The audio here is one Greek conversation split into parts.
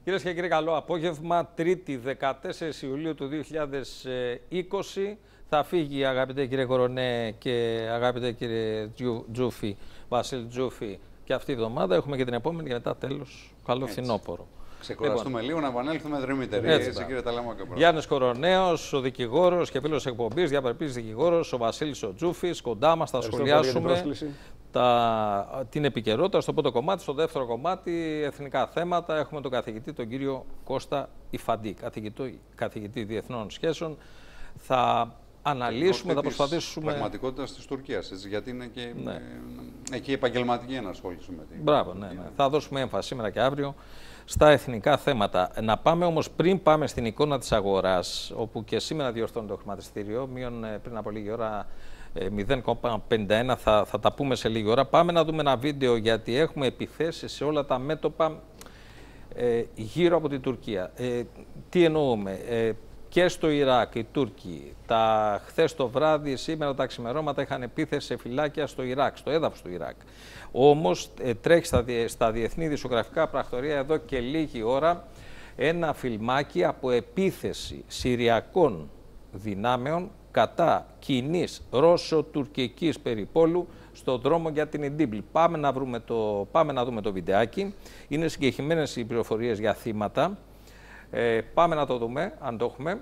Κυρίες και κύριοι, καλό απόγευμα. Τρίτη, 14 Ιουλίου του 2020. Θα φύγει, αγαπητέ κύριε Κορονέ και αγαπητέ κύριε Τζούφι, Βασίλη Τζούφι, και αυτή η εβδομάδα. Έχουμε και την επόμενη για μετά τέλος. Καλό φθινόπωρο. Ξεκουραστούμε λίγο, να επανέλθουμε δρυμύτεροι. Έτσι, κύριε Ταλαμάκα. Γιάννης Κορονέος, ο δικηγόρος και φίλος εκπομπής, διαπρεπής δικηγόρος, ο Βασίλης ο Τζούφης. Κοντά μας θα σχολιάσουμε την επικαιρότητα στο πρώτο κομμάτι. Στο δεύτερο κομμάτι, εθνικά θέματα. Έχουμε τον καθηγητή, τον κύριο Κώστα Ιφαντή, καθηγητή διεθνών σχέσεων. Θα αναλύσουμε, θα προσπαθήσουμε. Πραγματικότητα τη Τουρκία, γιατί είναι και εκεί επαγγελματική ενασχόληση με την. Μπράβο, ναι. Θα δώσουμε έμφαση σήμερα και αύριο στα εθνικά θέματα. Να πάμε όμως, πριν πάμε στην εικόνα της αγοράς, όπου και σήμερα διορθώνει το χρηματιστήριο, μείον πριν από λίγη ώρα 0,51, θα τα πούμε σε λίγη ώρα. Πάμε να δούμε ένα βίντεο, γιατί έχουμε επιθέσεις σε όλα τα μέτωπα γύρω από την Τουρκία. Τι εννοούμε? Και στο Ιράκ οι Τούρκοι, χθες το βράδυ, σήμερα τα ξημερώματα είχαν επίθεση σε φυλάκια στο Ιράκ, στο έδαφος του Ιράκ. Όμως τρέχει στα διεθνή δισογραφικά πρακτορία εδώ και λίγη ώρα ένα φιλμάκι από επίθεση συριακών δυνάμεων κατά κοινής Ρώσο-τουρκικής περιπόλου στον δρόμο για την Ιντίμπλ. Πάμε να δούμε το βιντεάκι. Είναι συγκεκριμένες οι πληροφορίες για θύματα. Πάμε να το δούμε, αν το έχουμε.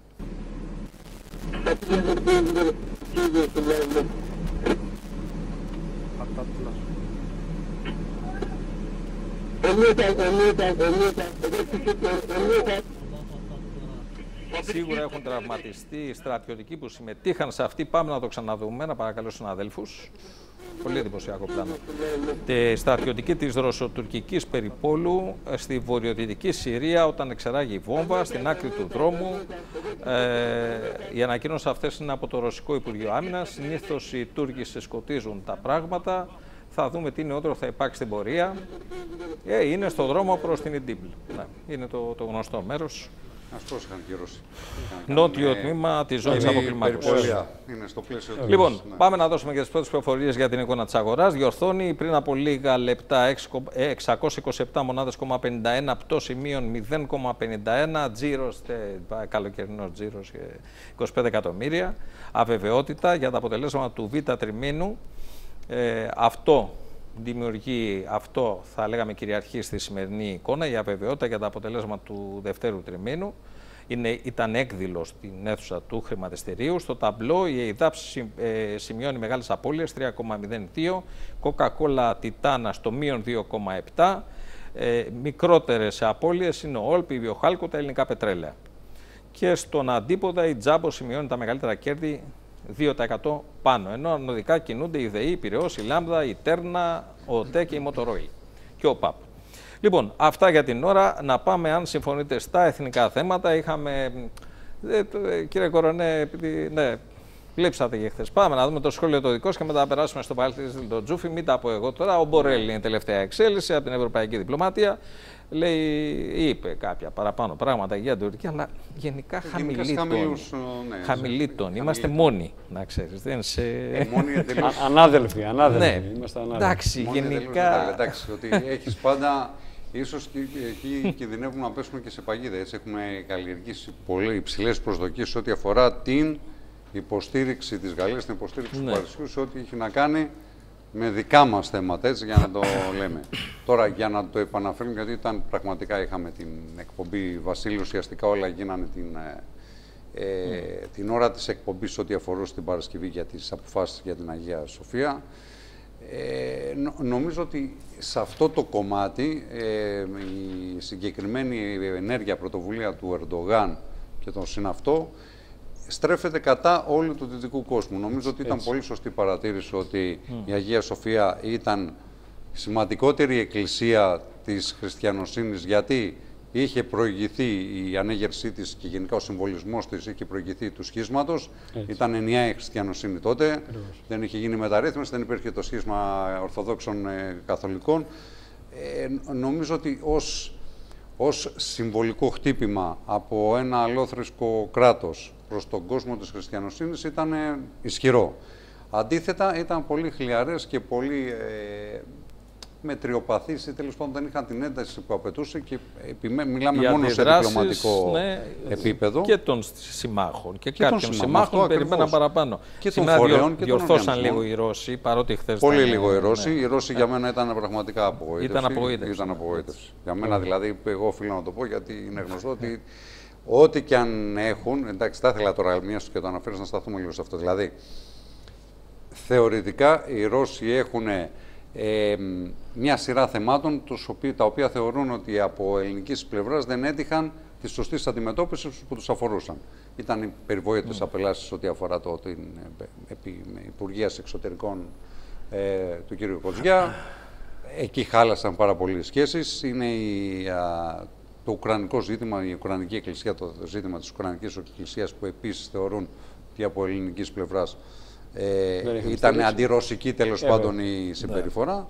Σίγουρα έχουν τραυματιστεί οι στρατιωτικοί που συμμετείχαν σε αυτή. Πάμε να το ξαναδούμε, να παρακαλώ στους συναδέλφους. Πολύ εντυπωσιακό πλάνο. Στρατιωτική της ρωσοτουρκικής περιπόλου στη βορειοδυτική Συρία, όταν εξεράγει η βόμβα στην άκρη του δρόμου. Οι ανακοινώσεις αυτές είναι από το Ρωσικό Υπουργείο Άμυνας. Συνήθως οι Τούρκοι σκοτίζουν τα πράγματα. Θα δούμε τι νεότερο θα υπάρξει στην πορεία. Είναι στο δρόμο προς την Ιντίμπλ. Είναι το γνωστό μέρος. Αυτός είχαν κυρώσει. Νότιο τμήμα της ζώνης αποκλιμάκωσης. Είναι στο πλαίσιο του. Λοιπόν, πάμε να δώσουμε και τις πρώτες πληροφορίες για την εικόνα της αγοράς. Διορθώνει πριν από λίγα λεπτά 627 μονάδες, 51, πτώση μείον 0,51, τζίρος, καλοκαιρινός τζίρος 25 εκατομμύρια. Αβεβαιότητα για τα αποτελέσματα του Β' τριμήνου. Αυτό θα λέγαμε κυριαρχεί στη σημερινή εικόνα, η αβεβαιότητα για τα αποτελέσματα του δευτέρου τριμήνου. Ήταν έκδηλο στην αίθουσα του χρηματιστηρίου. Στο ταμπλό η ΕΙΔΑΠ σημειώνει μεγάλες απώλειες, 3,02, Coca-Cola Titana στο μείον 2,7, μικρότερες απώλειες είναι ο Όλπ, η Βιοχάλκο, τα ελληνικά πετρέλαια. Και στον αντίποδα η Τζάμπο σημειώνει τα μεγαλύτερα κέρδη, 2% πάνω, ενώ ανωδικά κινούνται η ΔΕΗ, η Πειραιώς, η Λάμδα, η Τέρνα, ο ΟΤΕ και η Μοτορόιλ και ο ΠΑΠ. Λοιπόν, αυτά για την ώρα. Να πάμε, αν συμφωνείτε, στα εθνικά θέματα. Είχαμε, κύριε Κορονέ, επειδή λείψατε και χθες. Πάμε να δούμε το σχόλιο το δικό και μετά να περάσουμε στο Παλαιστίνιο τον Τζούφι. Μην τα πω εγώ τώρα. Ο Μπορέλ είναι η τελευταία εξέλιξη από την Ευρωπαϊκή Διπλωματία. Είπε κάποια παραπάνω πράγματα για την Τουρκία, αλλά γενικά χαμηλή τόνη. Είμαστε μόνοι, να ξέρεις. Ανάδελφοι. Ναι, εντάξει, γενικά. Εντάξει, ότι έχεις πάντα, ίσως εκεί κινδυνεύουμε να πέσουμε και σε παγίδα. Έτσι έχουμε καλλιεργήσει πολύ υψηλές προσδοκίες ό,τι αφορά την υποστήριξη της Γαλλίας, την υποστήριξη του Παρισιού, σε ό,τι έχει να κάνει με δικά μας θέματα, έτσι, για να το λέμε. Τώρα, για να το επαναφέρουμε, γιατί πραγματικά είχαμε την εκπομπή Βασίλη, ουσιαστικά όλα γίνανε την ώρα της εκπομπής ό,τι αφορούσε την Παρασκευή για τις αποφάσεις για την Αγία Σοφία. Νομίζω ότι σε αυτό το κομμάτι η συγκεκριμένη ενέργεια πρωτοβουλία του Ερντογάν και τον συναυτό στρέφεται κατά όλου του δυτικού κόσμου. Νομίζω ότι ήταν πολύ σωστή παρατήρηση ότι η Αγία Σοφία ήταν σημαντικότερη εκκλησία της χριστιανοσύνης, γιατί είχε προηγηθεί η ανέγερσή της και γενικά ο συμβολισμός της είχε προηγηθεί του σχίσματος. Ήταν ενιαία η χριστιανοσύνη τότε, δεν είχε γίνει μεταρρύθμιση, δεν υπήρχε το σχίσμα Ορθοδόξων Καθολικών. Νομίζω ότι ως συμβολικό χτύπημα από ένα αλλόθρησκο κράτος προς τον κόσμο της χριστιανοσύνης ήταν ισχυρό. Αντίθετα, ήταν πολύ χλιαρές και πολύ μετριοπαθείς ή τέλος πάντων δεν είχαν την ένταση που απαιτούσε και μιλάμε μόνο σε διπλωματικό επίπεδο. Και των συμμάχων και κάποιων συμμάχων περιμέναν παραπάνω. Και των φορέων και διορθώσαν λίγο οι Ρώσοι, παρότι χθες. Πολύ λίγο οι Ρώσοι. Οι Ρώσοι για μένα ήταν πραγματικά απογοήτευση. Ήταν απογοήτευση. Για μένα δηλαδή, εγώ οφείλω να το πω γιατί είναι γνωστό ότι ό,τι και αν έχουν. Εντάξει, θα ήθελα τώρα μία και το αναφέρεις να σταθούμε λίγο σε αυτό. Δηλαδή, θεωρητικά οι Ρώσοι έχουν μια σειρά θεμάτων τα οποία θεωρούν ότι από ελληνικής πλευράς δεν έτυχαν τη σωστή αντιμετώπιση που τους αφορούσαν. Ήταν οι περιβόητες απελάσεις ό,τι αφορά την Υπουργεία Εξωτερικών του κ. Κοτζιά. Εκεί χάλασαν πάρα πολλές σχέσεις. Είναι το ουκρανικό ζήτημα, η Ουκρανική Εκκλησία, το ζήτημα της Ουκρανικής Εκκλησίας που επίσης θεωρούν ότι από ελληνικής πλευράς ήταν αντιρωσική τέλος πάντων η συμπεριφορά.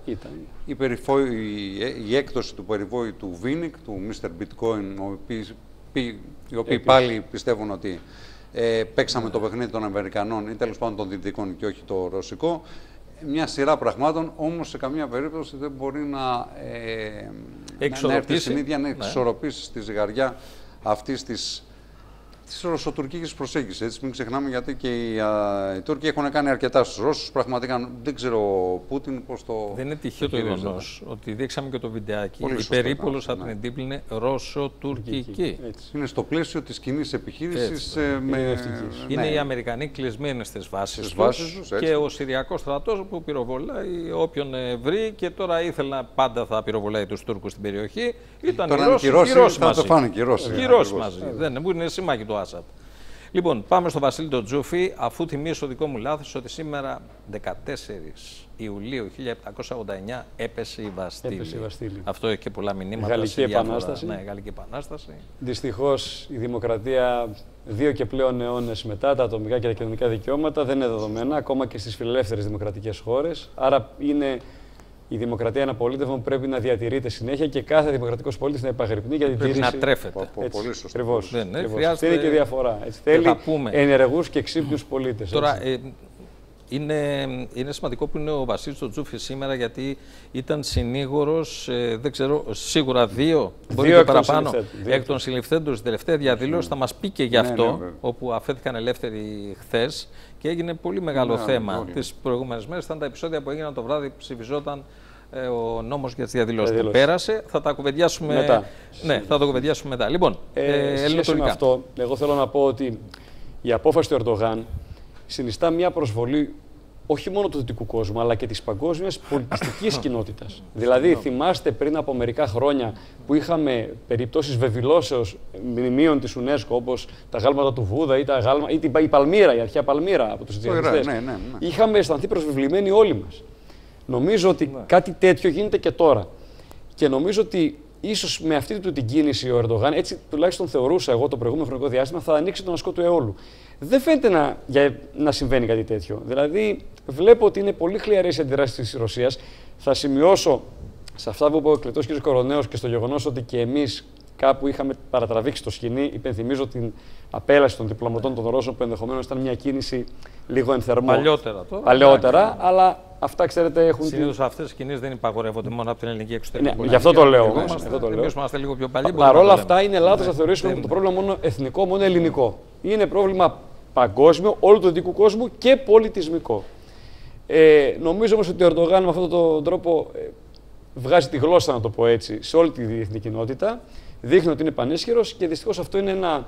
Η έκδοση του περιβόητου Βίνικ, του Mr. Bitcoin, οι οποίοι πάλι πιστεύουν ότι παίξαμε το παιχνίδι των Αμερικανών ή τέλος πάντων των Δυτικών και όχι το ρωσικό. Μια σειρά πραγμάτων, όμως σε καμία περίπτωση δεν μπορεί να έρθει στην ίδια να εξορροπήσει στη ζυγαριά αυτής της ρωσοτουρκικής προσέγγισης. Έτσι, μην ξεχνάμε γιατί και οι Τούρκοι έχουν κάνει αρκετά στους Ρώσους. Πραγματικά δεν ξέρω ο Πούτιν πώς το. Δεν είναι τυχαίο το γεγονός ότι δείξαμε και το βιντεάκι. Η περίπολος από την εντύπλη είναι ρωσοτουρκική. Είναι στο πλαίσιο της κοινής επιχείρησης. Είναι οι Αμερικανοί κλεισμένοι στις βάσεις τους και ο Συριακός στρατός που πυροβολάει όποιον βρει και τώρα ήθελα πάντα θα πυροβολάει τους Τούρκους στην περιοχή. Ήταν οι Ρώσοι μαζί. Δεν είναι σύμμαχοι του Άσαντ. Λοιπόν, πάμε στο Βασίλη τον Τζούφη, αφού θυμίσω δικό μου λάθος ότι σήμερα 14 Ιουλίου 1789 έπεσε η Βαστίλη. Αυτό έχει και πολλά μηνύματα. Γαλλική Επανάσταση. Ναι, Γαλλική Επανάσταση. Δυστυχώς η δημοκρατία 2 και πλέον αιώνες μετά, τα ατομικά και τα κοινωνικά δικαιώματα δεν είναι δεδομένα, ακόμα και στις φιλελεύθερες δημοκρατικές χώρες. Άρα είναι η δημοκρατία ένα πολίτευμα που πρέπει να διατηρείται συνέχεια και κάθε δημοκρατικός πολίτης να επαγρυπνεί για την τήρηση. Πρέπει να τρέφεται. Πολύ σωστό. Ακριβώς. Χρειάζεται... Είναι και διαφορά. Έτσι, θέλει ενεργούς και ξύπνιους πολίτες. Τώρα, είναι σημαντικό που είναι ο Βασίλης τον Τζούφη σήμερα, γιατί ήταν συνήγορος, δεν ξέρω, σίγουρα δύο μπορεί και παραπάνω, εκ των συλληφθέντων στην τελευταία διαδήλωση. Θα μας πει και γι' αυτό, όπου αφέθηκαν ελεύθεροι χθες και έγινε πολύ μεγάλο θέμα τις προηγούμενες μέρες. Ήταν τα επεισόδια που έγιναν το βράδυ, ψηφιζόταν ο νόμος για τις διαδηλώσεις. Πέρασε, θα τα κουβεντιάσουμε μετά. Ναι, θα το κουβεντιάσουμε μετά. Λοιπόν, σχέση με αυτό, εγώ θέλω να πω ότι η απόφαση του Ερντογάν συνιστά μια προσβολή όχι μόνο του δυτικού κόσμου, αλλά και της παγκόσμιας πολιτιστικής κοινότητας. Δηλαδή, θυμάστε πριν από μερικά χρόνια που είχαμε περιπτώσεις βεβηλώσεως μνημείων της UNESCO, όπως τα γάλματα του Βούδα ή η Παλμύρα, η αρχαία Παλμύρα από τους τζιχαντιστές. Είχαμε αισθανθεί προσβεβλημένοι όλοι μας. Νομίζω ότι κάτι τέτοιο γίνεται και τώρα. Και νομίζω ότι ίσως με αυτή την κίνηση ο Ερντογάν, έτσι τουλάχιστον θεωρούσα εγώ το προηγούμενο χρονικό διάστημα, θα ανοίξει τον ασκό του αιώλου. Δεν φαίνεται να συμβαίνει κάτι τέτοιο. Δηλαδή, βλέπω ότι είναι πολύ χλιαρές οι αντιδράσεις της Ρωσίας. Θα σημειώσω σε αυτά που είπε ο εκλεκτός κ. Κοροναίος και στο γεγονός ότι και εμείς κάπου είχαμε παρατραβήξει το σκηνή. Υπενθυμίζω την απέλαση των διπλωματών των Ρώσων, που ενδεχομένως ήταν μια κίνηση λίγο εν θερμό. Παλιότερα, αλλά αυτά ξέρετε έχουν. Συνήθως αυτές οι κινήσεις δεν υπαγορεύονται μόνο από την ελληνική εξωτερική πολιτική. Γι' αυτό το λέω. Εμείς είμαστε λίγο πιο παλιοί. Παρ' όλα αυτά, είναι λάθος να θεωρήσουμε το πρόβλημα μόνο εθνικό, μόνο ελληνικό. Είναι πρόβλημα παγκόσμιο, όλου του δυτικού κόσμου και πολιτισμικό. Νομίζω όμως ότι ο Ερντογάν με αυτόν τον τρόπο βγάζει τη γλώσσα, να το πω έτσι, σε όλη τη διεθνή κοινότητα. Δείχνει ότι είναι πανίσχυρος και δυστυχώς αυτό είναι ένα.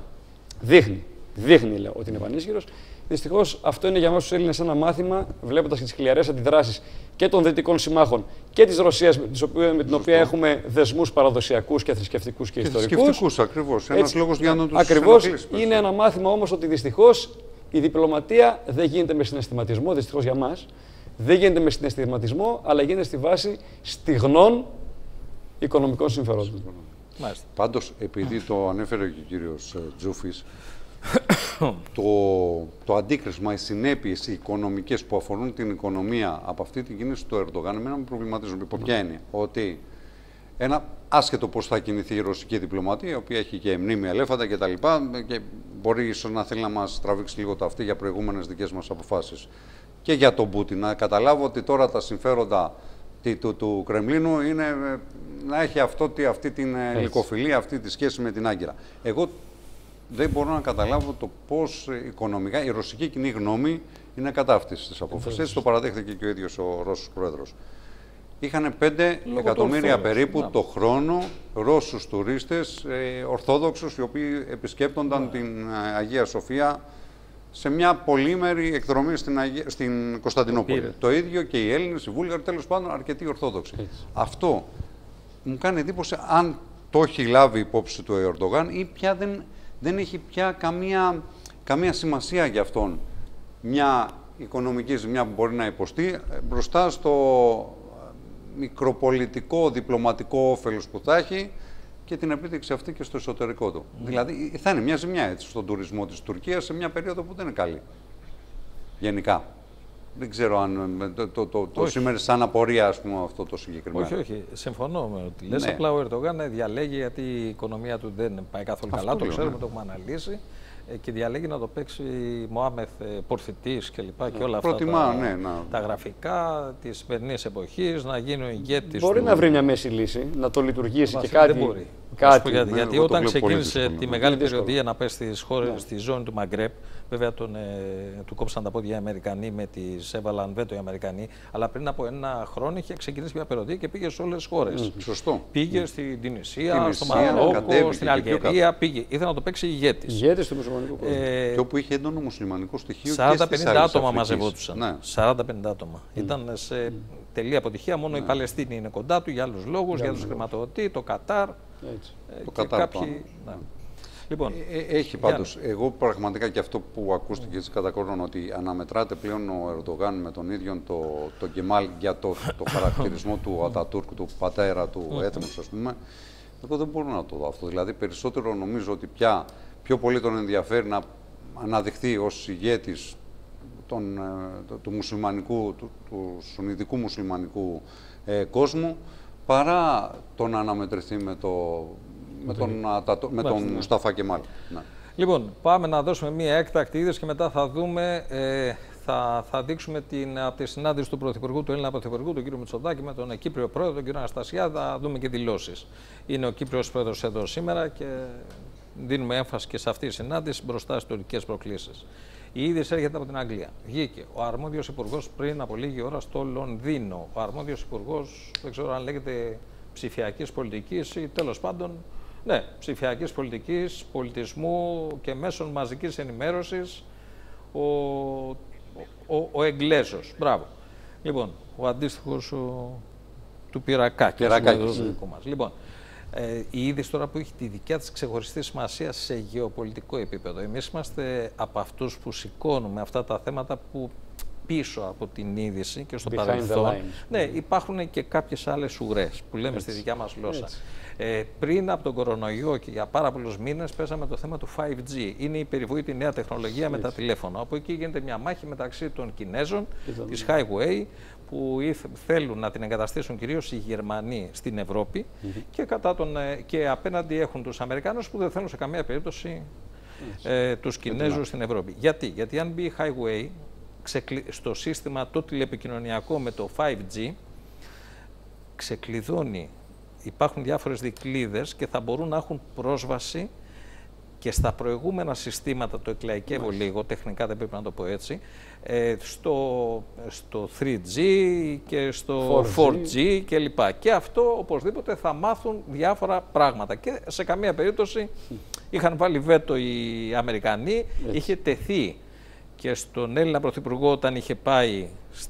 Δείχνει, λέω, ότι είναι πανίσχυρος. Δυστυχώς αυτό είναι για εμάς τους Έλληνες ένα μάθημα, βλέποντας τις χλιαρές αντιδράσεις και των δυτικών συμμάχων και της Ρωσίας, με την οποία έχουμε δεσμούς παραδοσιακούς και θρησκευτικούς και ιστορικούς. Θρησκευτικούς, ακριβώς. Ένας λόγος για να τους ακριβώς. Είναι ένα μάθημα όμως ότι δυστυχώς η διπλωματία δεν γίνεται με συναισθηματισμό, δυστυχώς για μας. Δεν γίνεται με συναισθηματισμό, αλλά γίνεται στη βάση στιγνών οικονομικών συμφερόντων. Πάντως, επειδή το ανέφερε και ο κύριος Τζούφης, το αντίκρισμα, οι συνέπειες οι οικονομικές που αφορούν την οικονομία από αυτή την κίνηση του Ερντογάν, εμένα με προβληματίζουν. Υπό ποια είναι ότι ένα άσχετο πώς θα κινηθεί η ρωσική διπλωματία, η οποία έχει και μνήμη ελέφαντα κτλ. Και μπορεί ίσως να θέλει να μας τραβήξει λίγο το αυτί για προηγούμενες δικές μας αποφάσεις. Και για τον Πούτιν, να καταλάβω ότι τώρα τα συμφέροντα του Κρεμλίνου είναι να έχει αυτή την γλυκοφιλία, αυτή τη σχέση με την Άγκυρα. Εγώ δεν μπορώ να καταλάβω το πώς οικονομικά η ρωσική κοινή γνώμη είναι κατά αυτής της απόφασης. Έτσι το παραδέχθηκε και ο ίδιος ο Ρώσος πρόεδρος. Είχαν 5 εκατομμύρια περίπου το χρόνο Ρώσους τουρίστες ορθόδοξους, οι οποίοι επισκέπτονταν την Αγία Σοφία σε μια πολύμερη εκδρομή στην Κωνσταντινούπολη. Το ίδιο και οι Έλληνες, οι Βούλγαροι, τέλος πάντων αρκετοί Ορθόδοξοι. Αυτό μου κάνει εντύπωση αν το έχει λάβει υπόψη του Ερντογάν ή πια δεν έχει πια καμία σημασία για αυτόν μια οικονομική ζημιά που μπορεί να υποστεί μπροστά στο μικροπολιτικό, διπλωματικό όφελος που θα έχει και την επίτευξη αυτή και στο εσωτερικό του. Δηλαδή θα είναι μια ζημιά έτσι στον τουρισμό της Τουρκίας σε μια περίοδο που δεν είναι καλή. Γενικά. Δεν ξέρω αν το σήμερα σαν απορία, ας πούμε, αυτό το συγκεκριμένο. Όχι. Συμφωνώ με ότι λες. Απλά ο Ερντογάν διαλέγει, γιατί η οικονομία του δεν πάει καθόλου καλά, το ξέρουμε, το έχουμε αναλύσει. Και διαλέγει να το παίξει Μωάμεθ Πορθητής και λοιπά και όλα αυτά τα γραφικά της σημερινής εποχής, να γίνει ο ηγέτης. Μπορεί να βρει μια μέση λύση, να το λειτουργήσει και κάτι. Δεν μπορεί. Γιατί όταν ξεκίνησε τη μεγάλη περιοδία να πέσει στις χώρες, στη ζώνη του Μαγκρέπ, βέβαια του κόψαν τα πόδια οι Αμερικανοί, έβαλαν βέτο οι Αμερικανοί, αλλά πριν από ένα χρόνο είχε ξεκινήσει μια περιοδία και πήγε σε όλες τις χώρες. Σωστό. Πήγε στην Τινησία, στο Μαρόκο, στην Αλγερία, πήγε. Ήθελε να το παίξει ηγέτης. Ηγέτης του μουσουλμανικού κόσμου. Και όπου είχε έντονο μουσουλμανικό στοιχείο. 40-50 άτομα μαζευόντουσαν. 40-50 άτομα. Ήταν σε τελεία αποτυχία. Μόνο η Παλαιστίνη είναι κοντά του για άλλους λόγους, για τους χρηματοδοτεί, το Κατάρ. Το Κατάρ. Λοιπόν, έχει πάντως, εγώ πραγματικά και αυτό που ακούστηκε έτσι κατά κόρον, ότι αναμετράται πλέον ο Ερντογάν με τον ίδιο τον Κεμάλ για το χαρακτηρισμό του Ατατούρκ, του πατέρα του έθνους, ας πούμε. Εγώ δεν μπορώ να το δω αυτό. Δηλαδή, περισσότερο νομίζω ότι πια πιο πολύ τον ενδιαφέρει να αναδειχθεί ως ηγέτης του σουνιτικού μουσουλμανικού κόσμου, παρά το να αναμετρηθεί με τον Μουσταφά Κεμάλ. Λοιπόν, πάμε να δώσουμε μία έκτακτη είδηση και μετά θα δούμε, θα δείξουμε από τη συνάντηση του Πρωθυπουργού, του Έλληνα Πρωθυπουργού, τον κύριο Μητσοτάκη, με τον Κύπριο Πρόεδρο, τον κύριο Αναστασιά, θα δούμε και δηλώσεις. Είναι ο Κύπριος Πρόεδρος εδώ σήμερα και δίνουμε έμφαση και σε αυτή τη συνάντηση μπροστά στις τουρκικές προκλήσεις. Η είδηση έρχεται από την Αγγλία. Βγήκε ο αρμόδιος υπουργός πριν από λίγη ώρα στο Λονδίνο. Ο αρμόδιος υπουργός, δεν ξέρω αν λέγεται ψηφιακής πολιτικής ή τέλος πάντων, ναι, ψηφιακής πολιτικής, πολιτισμού και μέσων μαζικής ενημέρωσης, ο Εγγλέζος. Μπράβο. Λοιπόν, ο αντίστοιχος του Πυρακάκη. Λοιπόν, η είδηση τώρα που έχει τη δικιά της ξεχωριστή σημασία σε γεωπολιτικό επίπεδο. Εμείς είμαστε από αυτούς που σηκώνουμε αυτά τα θέματα που πίσω από την είδηση και στο παρελθόν. Ναι, υπάρχουν και κάποιες άλλες ουρές που λέμε στη δικιά μας γλώσσα. Πριν από τον κορονοϊό και για πάρα πολλούς μήνες παίζαμε το θέμα του 5G. Είναι η περιβόητη νέα τεχνολογία με τα τηλέφωνα. Από εκεί γίνεται μια μάχη μεταξύ των Κινέζων, της Highway, που θέλουν να την εγκαταστήσουν κυρίως οι Γερμανοί στην Ευρώπη και απέναντι έχουν τους Αμερικάνους που δεν θέλουν σε καμία περίπτωση τους Κινέζους στην Ευρώπη. Γιατί αν μπει η Highway στο σύστημα το τηλεπικοινωνιακό με το 5G, ξεκλειδώνει, υπάρχουν διάφορες δικλείδες και θα μπορούν να έχουν πρόσβαση και στα προηγούμενα συστήματα, το εκλαϊκεύω λίγο, τεχνικά δεν πρέπει να το πω έτσι, στο 3G και στο 4G κλπ. Και αυτό οπωσδήποτε θα μάθουν διάφορα πράγματα και σε καμία περίπτωση είχαν βάλει βέτο οι Αμερικανοί, είχε τεθεί και στον Έλληνα Πρωθυπουργό όταν είχε πάει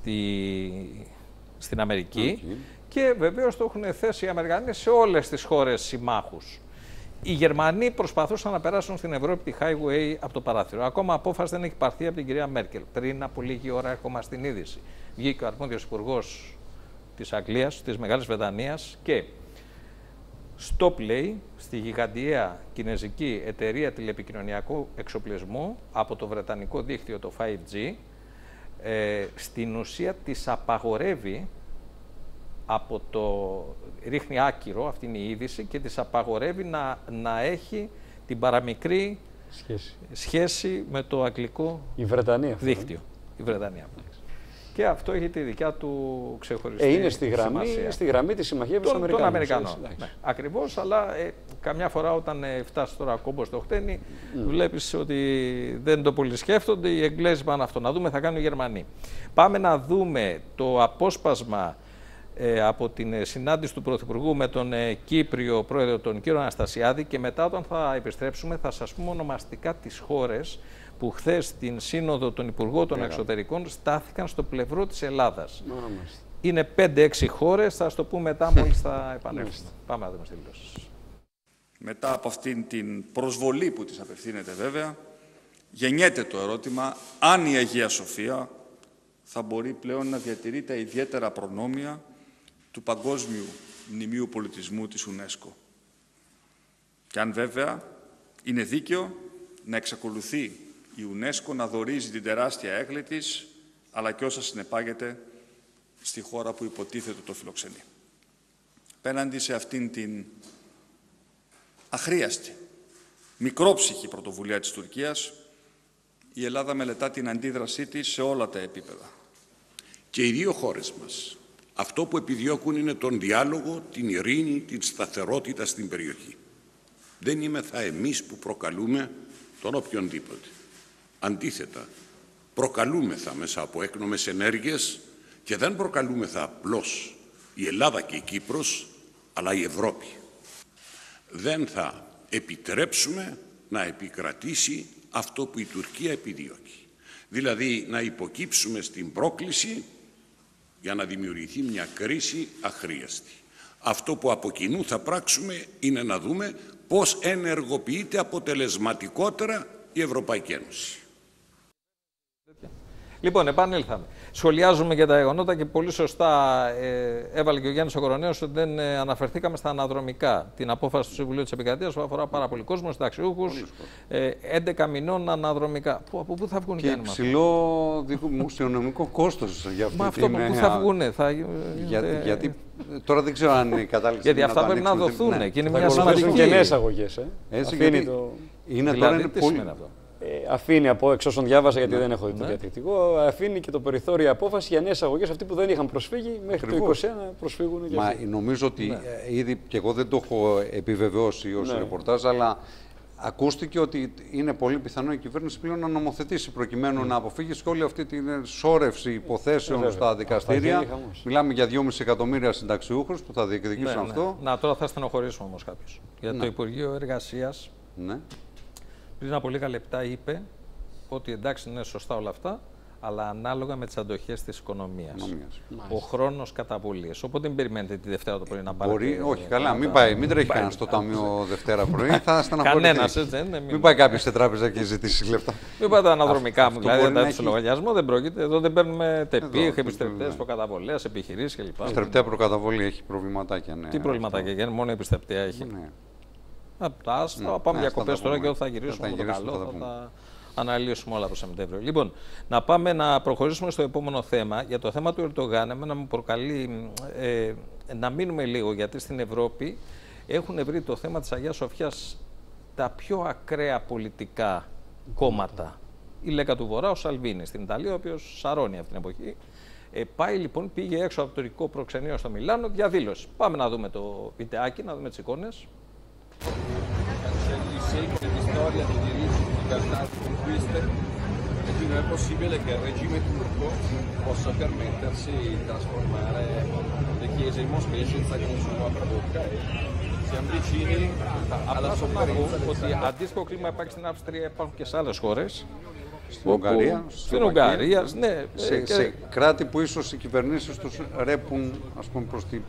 στην Αμερική και βεβαίως το έχουν θέσει οι Αμερικανοί σε όλες τις χώρες συμμάχους. Οι Γερμανοί προσπαθούσαν να περάσουν στην Ευρώπη τη Highway από το παράθυρο. Ακόμα απόφαση δεν έχει πάρθει από την κυρία Μέρκελ. Πριν από λίγη ώρα έρχομαι στην είδηση. Βγήκε ο αρμόδιος υπουργός της Αγγλίας, της Μεγάλης Βρετανίας και stop, λέει, στη γιγαντιαία κινέζικη εταιρεία τηλεπικοινωνιακού εξοπλισμού από το βρετανικό δίκτυο το 5G, στην ουσία της απαγορεύει ρίχνει άκυρο, αυτή είναι η είδηση, και της απαγορεύει να έχει την παραμικρή σχέση με το αγγλικό δίκτυο. Η Βρετανία. Και αυτό έχει τη δικιά του ξεχωριστή είναι στη γραμμή της συμμαχίας με τους Αμερικανών. Ναι, ακριβώς, αλλά καμιά φορά όταν φτάσει τώρα κόμπο στο χτένι, βλέπεις ότι δεν το πολύ σκέφτονται. Οι Εγγλέζοι πάνε αυτό. Να δούμε, θα κάνουν οι Γερμανοί. Πάμε να δούμε το απόσπασμα από την συνάντηση του Πρωθυπουργού με τον Κύπριο πρόεδρο, τον κύριο Αναστασιάδη, και μετά όταν θα επιστρέψουμε θα σας πούμε ονομαστικά τις χώρες που χθες στην Σύνοδο των Υπουργών των Εξωτερικών στάθηκαν στο πλευρό της Ελλάδας. Είναι 5-6 χώρες, θα σας το πούμε μετά μόλις θα επανέλθουμε. Πάμε να δούμε στις δηλώσεις. Μετά από αυτήν την προσβολή που της απευθύνεται βέβαια, γεννιέται το ερώτημα αν η Αγία Σοφία θα μπορεί πλέον να διατηρεί τα ιδιαίτερα προνόμια του Παγκόσμιου Μνημείου Πολιτισμού της UNESCO. Και αν βέβαια είναι δίκαιο να εξακολουθεί η UNESCO να δωρίζει την τεράστια έγκλη της, αλλά και όσα συνεπάγεται στη χώρα που υποτίθεται το φιλοξενεί. Πέναντι σε αυτήν την αχρίαστη, μικρόψυχη πρωτοβουλία της Τουρκίας, η Ελλάδα μελετά την αντίδρασή της σε όλα τα επίπεδα. Και οι δύο χώρες μας αυτό που επιδιώκουν είναι τον διάλογο, την ειρήνη, την σταθερότητα στην περιοχή. Δεν είμεθα εμείς που προκαλούμε τον οποιονδήποτε. Αντίθετα, προκαλούμεθα μέσα από έκνομες ενέργειες και δεν προκαλούμεθα απλώς η Ελλάδα και η Κύπρος, αλλά η Ευρώπη. Δεν θα επιτρέψουμε να επικρατήσει αυτό που η Τουρκία επιδιώκει. Δηλαδή να υποκύψουμε στην πρόκληση για να δημιουργηθεί μια κρίση αχρίαστη. Αυτό που από κοινού θα πράξουμε είναι να δούμε πώς ενεργοποιείται αποτελεσματικότερα η Ευρωπαϊκή Ένωση. Λοιπόν, επανήλθαμε. Σχολιάζουμε και τα γεγονότα και πολύ σωστά έβαλε και ο Γιάννης ο Κοροναίος ότι δεν αναφερθήκαμε στα αναδρομικά. Την απόφαση του Συμβουλίου της Επικρατείας που αφορά πάρα πολύ κόσμο, συνταξιούχους, 11 μηνών αναδρομικά. Από πού θα βγουν, και υψηλό δημοσιονομικό κόστος για αυτή. Μα αυτό πού θα βγουν, γιατί τώρα δεν ξέρω αν είναι η κατάλληλη. Γιατί αυτά πρέπει να δοθούν και είναι μια σημαντική. Και νέες αγωγές. Είναι πολύ. Αφήνει από εξ όσων διάβαζα, γιατί δεν έχω δει το διατηρητικό, αφήνει και το περιθώριο απόφαση για νέες αγωγές, αυτοί που δεν είχαν προσφύγει μέχρι το 2021 προσφύγουν. Μα νομίζω ότι ήδη και εγώ δεν το έχω επιβεβαιώσει ως ρεπορτάζ, αλλά ακούστηκε ότι είναι πολύ πιθανό η κυβέρνηση πλέον να νομοθετήσει προκειμένου να αποφύγει σε όλη αυτή την σώρευση υποθέσεων στα δικαστήρια. Μιλάμε για 2,5 εκατομμύρια συνταξιούχους που θα διεκδικήσουν αυτό. Να, τώρα θα στενοχωρήσουμε όμως κάποιους. Γιατί το Υπουργείο Εργασίας πριν από λίγα λεπτά είπε ότι εντάξει είναι σωστά όλα αυτά, αλλά ανάλογα με τις αντοχές της οικονομίας. Ο χρόνος καταβολής. Οπότε μην περιμένετε τη Δευτέρα το πρωί να πάρετε. Μπορεί, όχι, καλά, μην τρέχει κανένα στο ταμείο Δευτέρα πρωί. Θα στεναχωρηθεί. Κανένας, έτσι δεν είναι. Μην πάει κάποιος σε τράπεζα και ζητήσει λεφτά. Μην πάτε αναδρομικά μου, δηλαδή δεν τα στο λογαριασμό, δεν πρόκειται. Εδώ δεν παίρνουμε τεπίχ, επιστρεπτές, προκαταβολές, επιχειρήσεις κλπ. Επιστρεπτέα προκαταβολή έχει προβληματάκια. Τι προβληματάκια, μόνο επιστρεπτέα έχει. Θα πάμε διακοπές τώρα και όταν θα γυρίσουμε το καλό θα τα αναλύσουμε όλα το Σεπτέμβριο. Λοιπόν, να πάμε να προχωρήσουμε στο επόμενο θέμα. Για το θέμα του Ερντογάν, εμένα μου προκαλεί να μείνουμε λίγο, γιατί στην Ευρώπη έχουν βρει το θέμα της Αγίας Σοφιάς τα πιο ακραία πολιτικά κόμματα. Η Λέκα του Βορρά, ο Σαλβίνη στην Ιταλία, ο οποίος σαρώνει αυτή την εποχή. Πάει λοιπόν, πήγε έξω από το τουρκικό προξενείο στο Μιλάνο, διαδήλωση. Πάμε να δούμε το βιντεάκι, να δούμε τις εικόνες. Cancelli secoli di storia, di diritti, di libertà, di conquiste e quindi non è possibile che il regime turco possa permettersi di trasformare le chiese in moschee senza che nessuno apra bocca e siamo vicini alla sofferenza del Stato. Αντίστοιχο κλίμα υπάρχει στην Αυστρία, υπάρχουν και σε άλλες χώρες. Στην Ουγγαρία, στην Ουγγαρία, ναι. Σε κράτη που ίσως οι κυβερνήσεις τους ρέπουν, ας πούμε,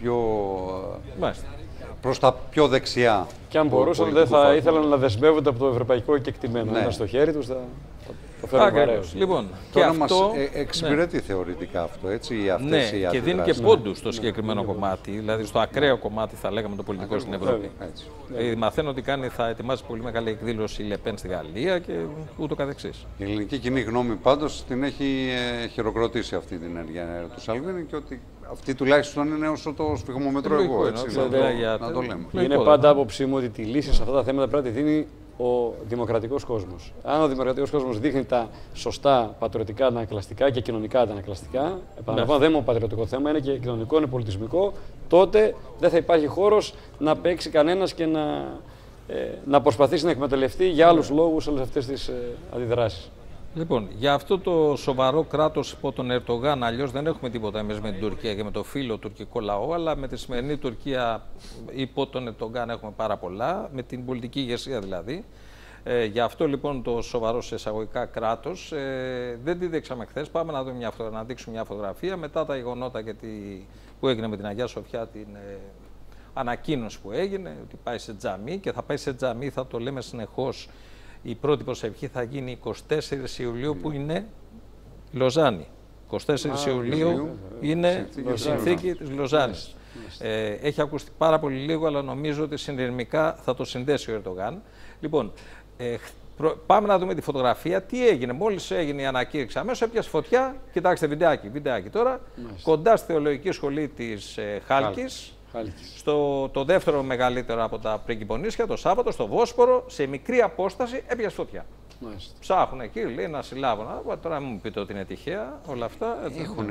προς τα πιο δεξιά. Και αν μπορούσαν, δεν θα ήθελαν να δεσμεύονται από το ευρωπαϊκό κεκτημένο. Να στο χέρι τους, θα το φέρουν βαρέως. Λοιπόν, τώρα μας εξυπηρετεί θεωρητικά αυτό, έτσι, αυτές οι και δίνει και πόντους στο συγκεκριμένο κομμάτι, δηλαδή στο ακραίο κομμάτι, θα λέγαμε, το πολιτικό στην Ευρώπη. Μαθαίνω ότι θα ετοιμάσει πολύ μεγάλη εκδήλωση η Λεπέν στη Γαλλία και ούτω καθεξής. Η ελληνική κοινή γνώμη πάντως την έχει χειροκροτήσει αυτή την ενέργεια του Σαλβίνη και ότι αυτή τουλάχιστον είναι όσο το σφιγμομετρώ εγώ, έτσι, να το λέμε. Είναι πάντα άποψή μου ότι τη λύση σε αυτά τα θέματα πρέπει να τη δίνει ο δημοκρατικός κόσμος. Αν ο δημοκρατικός κόσμος δείχνει τα σωστά πατριωτικά αντανακλαστικά και κοινωνικά αντανακλαστικά, επαναλαμβάνω, δεν είναι μόνο πατριωτικό θέμα, είναι και κοινωνικό, είναι πολιτισμικό, τότε δεν θα υπάρχει χώρος να παίξει κανένας και να προσπαθήσει να εκμεταλλευτεί για άλλους λόγους όλες αυτές τις αντιδράσεις. Λοιπόν, για αυτό το σοβαρό κράτος υπό τον Ερντογάν, αλλιώς δεν έχουμε τίποτα εμείς με την Τουρκία και με το φίλο τουρκικό λαό, αλλά με τη σημερινή Τουρκία υπό τον Ερντογάν έχουμε πάρα πολλά, με την πολιτική ηγεσία δηλαδή. Γι' αυτό λοιπόν το σοβαρό σε εισαγωγικά κράτος δεν τη δείξαμε χθες. Πάμε να δούμε να δείξουμε μια φωτογραφία μετά τα γεγονότα που έγινε με την Αγία Σοφιά, την ανακοίνωση που έγινε, ότι πάει σε τζαμί και θα πάει σε τζαμί, θα το λέμε συνεχώς. Η πρώτη προσευχή θα γίνει 24 Ιουλίου που είναι Λοζάνη. 24 Ιουλίου είναι η συνθήκη της Λοζάνης. Έχει ακουστεί πάρα πολύ λίγο, αλλά νομίζω ότι συνειρμικά θα το συνδέσει ο Ερντογάν. Λοιπόν, πάμε να δούμε τη φωτογραφία. Τι έγινε, μόλις έγινε η ανακήρυξη, αμέσως έπιασε φωτιά. Κοιτάξτε, βιντεάκι τώρα, κοντά στη θεολογική σχολή της Χάλκης. Το δεύτερο μεγαλύτερο από τα πριγκιπονίσια, το Σάββατο, στο Βόσπορο, σε μικρή απόσταση έπιασε φωτιά. Ψάχνουν εκεί, λέει, να συλλάβουν. Τώρα μην μου πείτε ότι είναι τυχαία όλα αυτά. Έχουν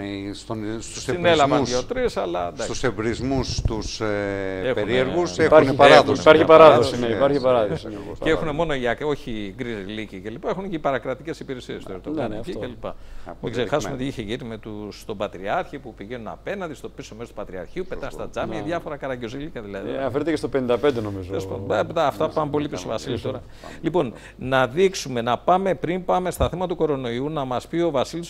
στους εμπρισμούς τους περίεργους, έχουν παράδοση. Υπάρχει παράδοση. Και έχουν μόνο όχι γκρίζ λύκη κλπ. Έχουν και οι παρακρατικές υπηρεσίες του Ερντογάν κλπ. Μην ξεχάσουμε τι είχε γίνει με τον Πατριάρχη που πηγαίνουν απέναντι στο πίσω μέρος του Πατριαρχείου, πετάνε στα τζάμια, διάφορα καραγκιόζηλικα δηλαδή. Αφαιρείται και στο 55 νομίζω. Αυτά πάνε πολύ πίσω, Βασίλη τώρα. Λοιπόν, να δείξουμε. Πριν πάμε στα θέματα του κορονοϊού, να μας πει ο Βασίλης.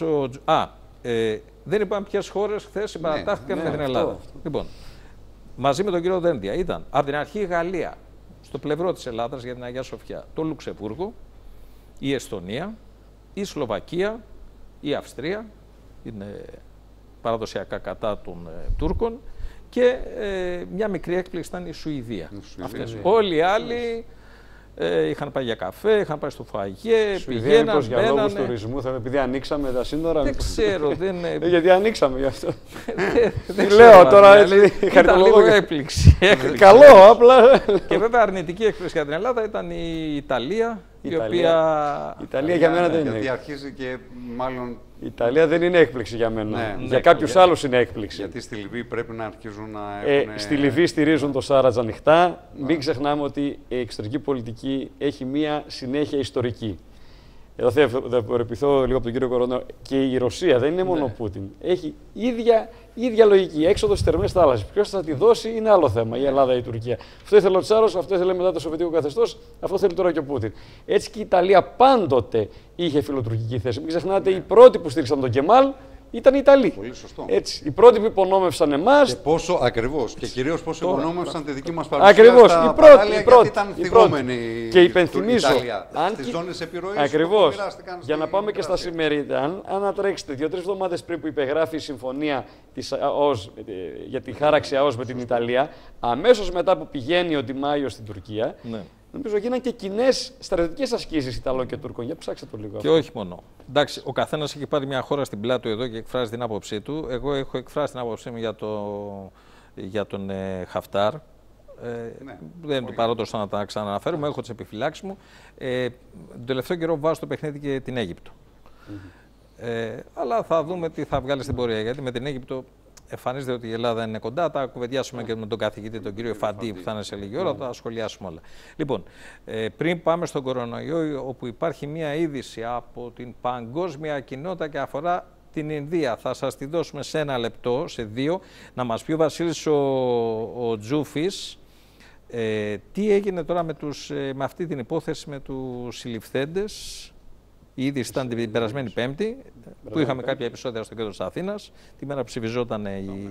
Δεν είπαμε ποιες χώρες χθες συμπαρατάχθηκαν με την Ελλάδα. Λοιπόν, μαζί με τον κύριο Δένδια ήταν από την αρχή η Γαλλία, στο πλευρό της Ελλάδας για την Αγία Σοφιά, το Λουξεμβούργο, η Εστονία, η Σλοβακία, η Αυστρία, είναι παραδοσιακά κατά των Τούρκων, και μια μικρή έκπληξη ήταν η Σουηδία. Όλοι οι άλλοι είχαν πάει για καφέ, είχαν πάει στο φαγέ, πηγαίναν, για λόγους τουρισμού, επειδή ανοίξαμε τα σύνορα. Δεν ξέρω, γιατί ανοίξαμε γι' αυτό. Δεν λέω τώρα έτσι. Ήταν λίγο έκπληξη. Καλό, απλά. Και βέβαια αρνητική έκπληξη για την Ελλάδα ήταν η Ιταλία. Η Ιταλία για μένα δεν είναι. Γιατί αρχίζει και μάλλον. Η Ιταλία δεν είναι έκπληξη για μένα. Για κάποιους άλλους είναι έκπληξη. Γιατί στη Λιβύη πρέπει να αρχίζουν να έχουν. Στη Λιβύη στηρίζουν το Σάρατζ ανοιχτά. Μην ξεχνάμε ότι η εξωτερική πολιτική έχει μία συνέχεια ιστορική. Εδώ θα απορρεπηθώ λίγο από τον κύριο Κορονό. Και η Ρωσία δεν είναι μόνο ο Πούτιν. Έχει ίδια λογική. Έξοδο στις θερμές θάλασσες. Ποιος θα τη δώσει είναι άλλο θέμα. Η Ελλάδα ή η Τουρκία. Αυτό ήθελε ο Τσάρος, αυτό ήθελε μετά το Σοβιετικό καθεστώς, αυτό θέλει τώρα και ο Πούτιν. Έτσι και η Ιταλία πάντοτε είχε φιλοτουρκική θέση. Μην ξεχνάτε, οι πρώτοι που στήριξαν τον Κεμάλ ήταν οι Ιταλοί. Πολύ σωστό. Έτσι, οι πρώτοι που υπονόμευσαν εμάς. Και πόσο ακριβώς. Και κυρίως πόσο υπονόμευσαν τη δική μας παρουσία. Ακριβώς. Οι πρώτοι. Ήταν θυγόμενοι. Και υπενθυμίζω. Στις ζώνες επιρροής. Ακριβώς. Για να πάμε και στα σημερινά. Αν ανατρέξετε 2-3 εβδομάδες πριν που υπεγράφει η συμφωνία της ΑΟΣ, για τη χάραξη ΑΟΣ με την Ιταλία, αμέσως μετά που πηγαίνει ο Ντι Μάιο στην Τουρκία. Νομίζω γίνανε και κοινές στρατιωτικές ασκήσεις Ιταλών και Τούρκων. Για ψάξτε το λίγο. Και όχι μόνο. Εντάξει, ο καθένας έχει πάρει μια χώρα στην πλάτη του εδώ και εκφράζει την άποψή του. Εγώ έχω εκφράσει την άποψή μου για τον Χαφτάρ. Δεν είναι του παρόντος να τα ξαναναφέρουμε. Έχω τις επιφυλάξεις μου. Τον τελευταίο καιρό βάζω στο παιχνίδι και την Αίγυπτο. Αλλά θα δούμε τι θα βγάλει στην πορεία. Γιατί με την Αίγυπτο εμφανίζεται ότι η Ελλάδα είναι κοντά. Τα κουβεντιάσουμε και με τον καθηγητή, τον κύριο Φαντή, που θα είναι σε λίγη ώρα. Θα τα σχολιάσουμε όλα. Λοιπόν, πριν πάμε στον κορονοϊό, όπου υπάρχει μία είδηση από την παγκόσμια κοινότητα και αφορά την Ινδία. Θα σας τη δώσουμε σε 1 λεπτό, σε 2, να μας πει ο Βασίλης ο Τζούφης τι έγινε τώρα με αυτή την υπόθεση με τους συλληφθέντες. Η είδηση ήταν την περασμένη Πέμπτη, που είχαμε κάποια επεισόδια στο κέντρο της Αθήνας, τη μέρα που ψηφιζόταν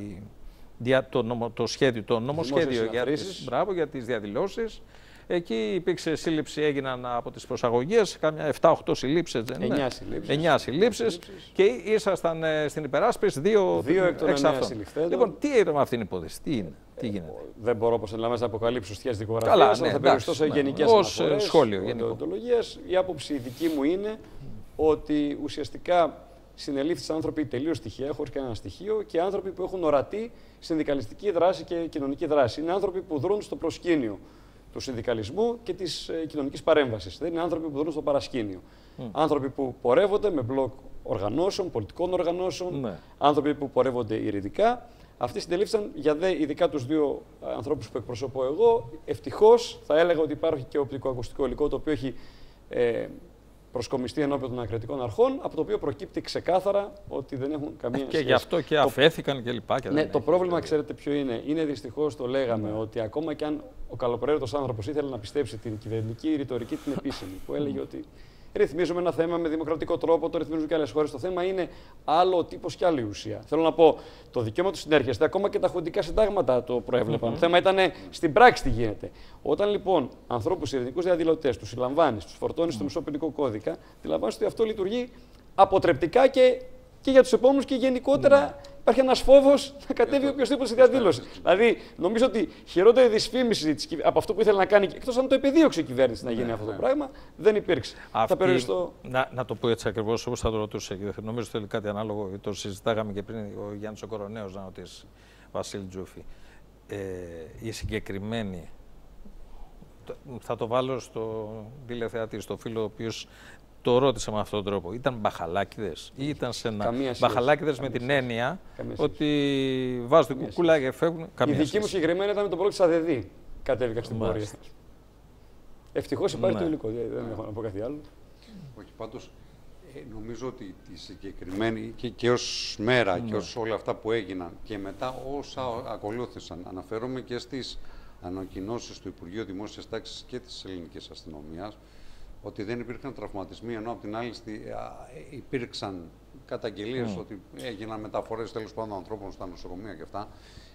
το νομοσχέδιο για τις διαδηλώσεις. Εκεί υπήρξε σύλληψη, έγιναν από τις προσαγωγές, κάμια 7-8 συλλήψεις. 9 συλλήψεις. Και ήσασταν στην υπεράσπιση 2 εκ των 9 συλληφθέντων. Λοιπόν, τι έγινε με αυτήν την υπόθεση, τι γίνεται. Δεν μπορώ, όπως λέμε, να αποκαλύψω στοιχεία της δικογραφίας, αλλά θα περιοριστώ σε γενικές αναφορές. Η άποψη δική μου είναι ότι ουσιαστικά συνελήφθησαν άνθρωποι τελείως τυχαία, χωρίς κανένα στοιχείο, και άνθρωποι που έχουν ορατή συνδικαλιστική δράση και κοινωνική δράση. Είναι άνθρωποι που δρούν στο προσκήνιο του συνδικαλισμού και της κοινωνικής παρέμβασης. Δεν είναι άνθρωποι που δρούν στο παρασκήνιο. Άνθρωποι που πορεύονται με μπλοκ οργανώσεων, πολιτικών οργανώσεων, άνθρωποι που πορεύονται ειρηνικά. Αυτοί συντελήφθησαν για ειδικά τους δύο ανθρώπους που εκπροσωπώ εγώ. Ευτυχώς θα έλεγα ότι υπάρχει και οπτικοακουστικό υλικό το οποίο έχει προσκομιστεί ενώπιον των ακριτικών αρχών, από το οποίο προκύπτει ξεκάθαρα ότι δεν έχουν καμία σχέση. Και γι' αυτό και αφέθηκαν κλπ. Ναι, το πρόβλημα, ξέρετε ποιο είναι. Είναι δυστυχώς, το λέγαμε, ότι ακόμα κι αν ο καλοπροαίρετος άνθρωπος ήθελε να πιστέψει την κυβερνητική ρητορική, την επίσημη, που έλεγε ότι ρυθμίζουμε ένα θέμα με δημοκρατικό τρόπο, το ρυθμίζουν και άλλες χώρες. Το θέμα είναι άλλο ο τύπος και άλλη ουσία. Θέλω να πω, το δικαίωμα του συνέρχεστε, ακόμα και τα χουντικά συντάγματα το προέβλεπαν. Το θέμα ήταν στην πράξη τι γίνεται. Όταν λοιπόν ανθρώπους ειρηνικούς διαδηλωτές τους συλλαμβάνεις, τους φορτώνεις στο μισό ποινικό κώδικα, αντιλαμβάνεσαι ότι αυτό λειτουργεί αποτρεπτικά και για τους επόμενους και γενικότερα. Υπάρχει ένας φόβος να κατέβει οποιοδήποτε στη διαδήλωση. Δηλαδή, νομίζω ότι χειρότερη δυσφήμιση από αυτό που ήθελε να κάνει, εκτός αν το επεδίωξε η κυβέρνηση να γίνει αυτό το πράγμα, δεν υπήρξε. Θα περιοριστώ. Να το πω έτσι ακριβώς όπως θα το ρωτούσα. Νομίζω θέλει κάτι ανάλογο. Το συζητάγαμε και πριν ο Γιάννης ο Κοροναίος να ρωτήσει, Βασίλη Τζούφη. Η συγκεκριμένη. Θα το βάλω στο τηλεθεατή, στο φίλο ο οποίος το ρώτησα με αυτόν τον τρόπο. Ήταν μπαχαλάκιδες ή ήταν σε ένα. Μπαχαλάκιδες με την έννοια ότι βάζουν την κουκούλα και φεύγουν. Η δική μου συγκεκριμένη ήταν με τον πρώτο Σαδεδί. Κατέβηκα στην πορεία. Ευτυχώς υπάρχει το υλικό. Δεν έχω να πω κάτι άλλο. Όχι, πάντως νομίζω ότι τη συγκεκριμένη και ως μέρα και ως όλα αυτά που έγιναν και μετά όσα ακολούθησαν, αναφέρομαι και στις ανακοινώσεις του Υπουργείου Δημόσιας Τάξης και της ελληνικής αστυνομίας, ότι δεν υπήρχαν τραυματισμοί, ενώ από την άλλη υπήρξαν καταγγελίες ότι έγιναν μεταφορές τέλος πάντων ανθρώπων στα νοσοκομεία και αυτά,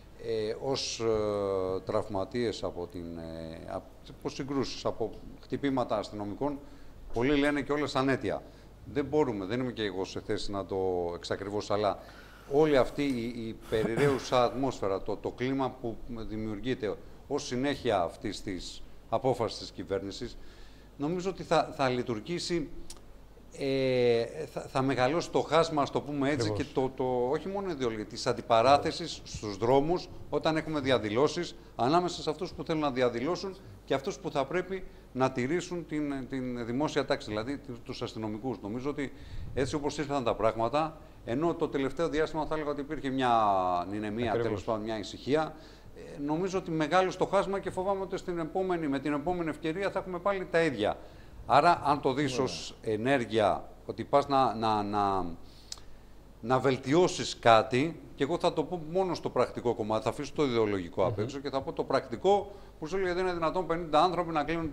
ως τραυματίες από συγκρούσεις, από χτυπήματα αστυνομικών. Πολλοί λένε και όλες ανέτεια. Δεν μπορούμε, δεν είμαι και εγώ σε θέση να το εξακριβώσω, αλλά όλη αυτή η περιραίουσα ατμόσφαιρα, το κλίμα που δημιουργείται ως συνέχεια αυτής της απόφασης της κυβέρνησης, νομίζω ότι θα λειτουργήσει, θα μεγαλώσει το χάσμα, ας το πούμε έτσι, και όχι μόνο ιδεολογία, της αντιπαράθεσης στους δρόμους, όταν έχουμε διαδηλώσεις, ανάμεσα σε αυτούς που θέλουν να διαδηλώσουν και αυτούς που θα πρέπει να τηρήσουν την δημόσια τάξη, δηλαδή τους αστυνομικούς. Νομίζω ότι έτσι όπως ήρθαν τα πράγματα, ενώ το τελευταίο διάστημα θα έλεγα ότι υπήρχε μια νηνεμία, τέλος πάντων μια ησυχία, νομίζω ότι μεγάλο το χάσμα και φοβάμαι ότι με την επόμενη ευκαιρία θα έχουμε πάλι τα ίδια. Άρα, αν το δεις ως ενέργεια, ότι πας να βελτιώσεις κάτι, και εγώ θα το πω μόνο στο πρακτικό κομμάτι, θα αφήσω το ιδεολογικό απ' έξω και θα πω το πρακτικό, που σου λέει δεν είναι δυνατόν 50 άνθρωποι να κλείνουν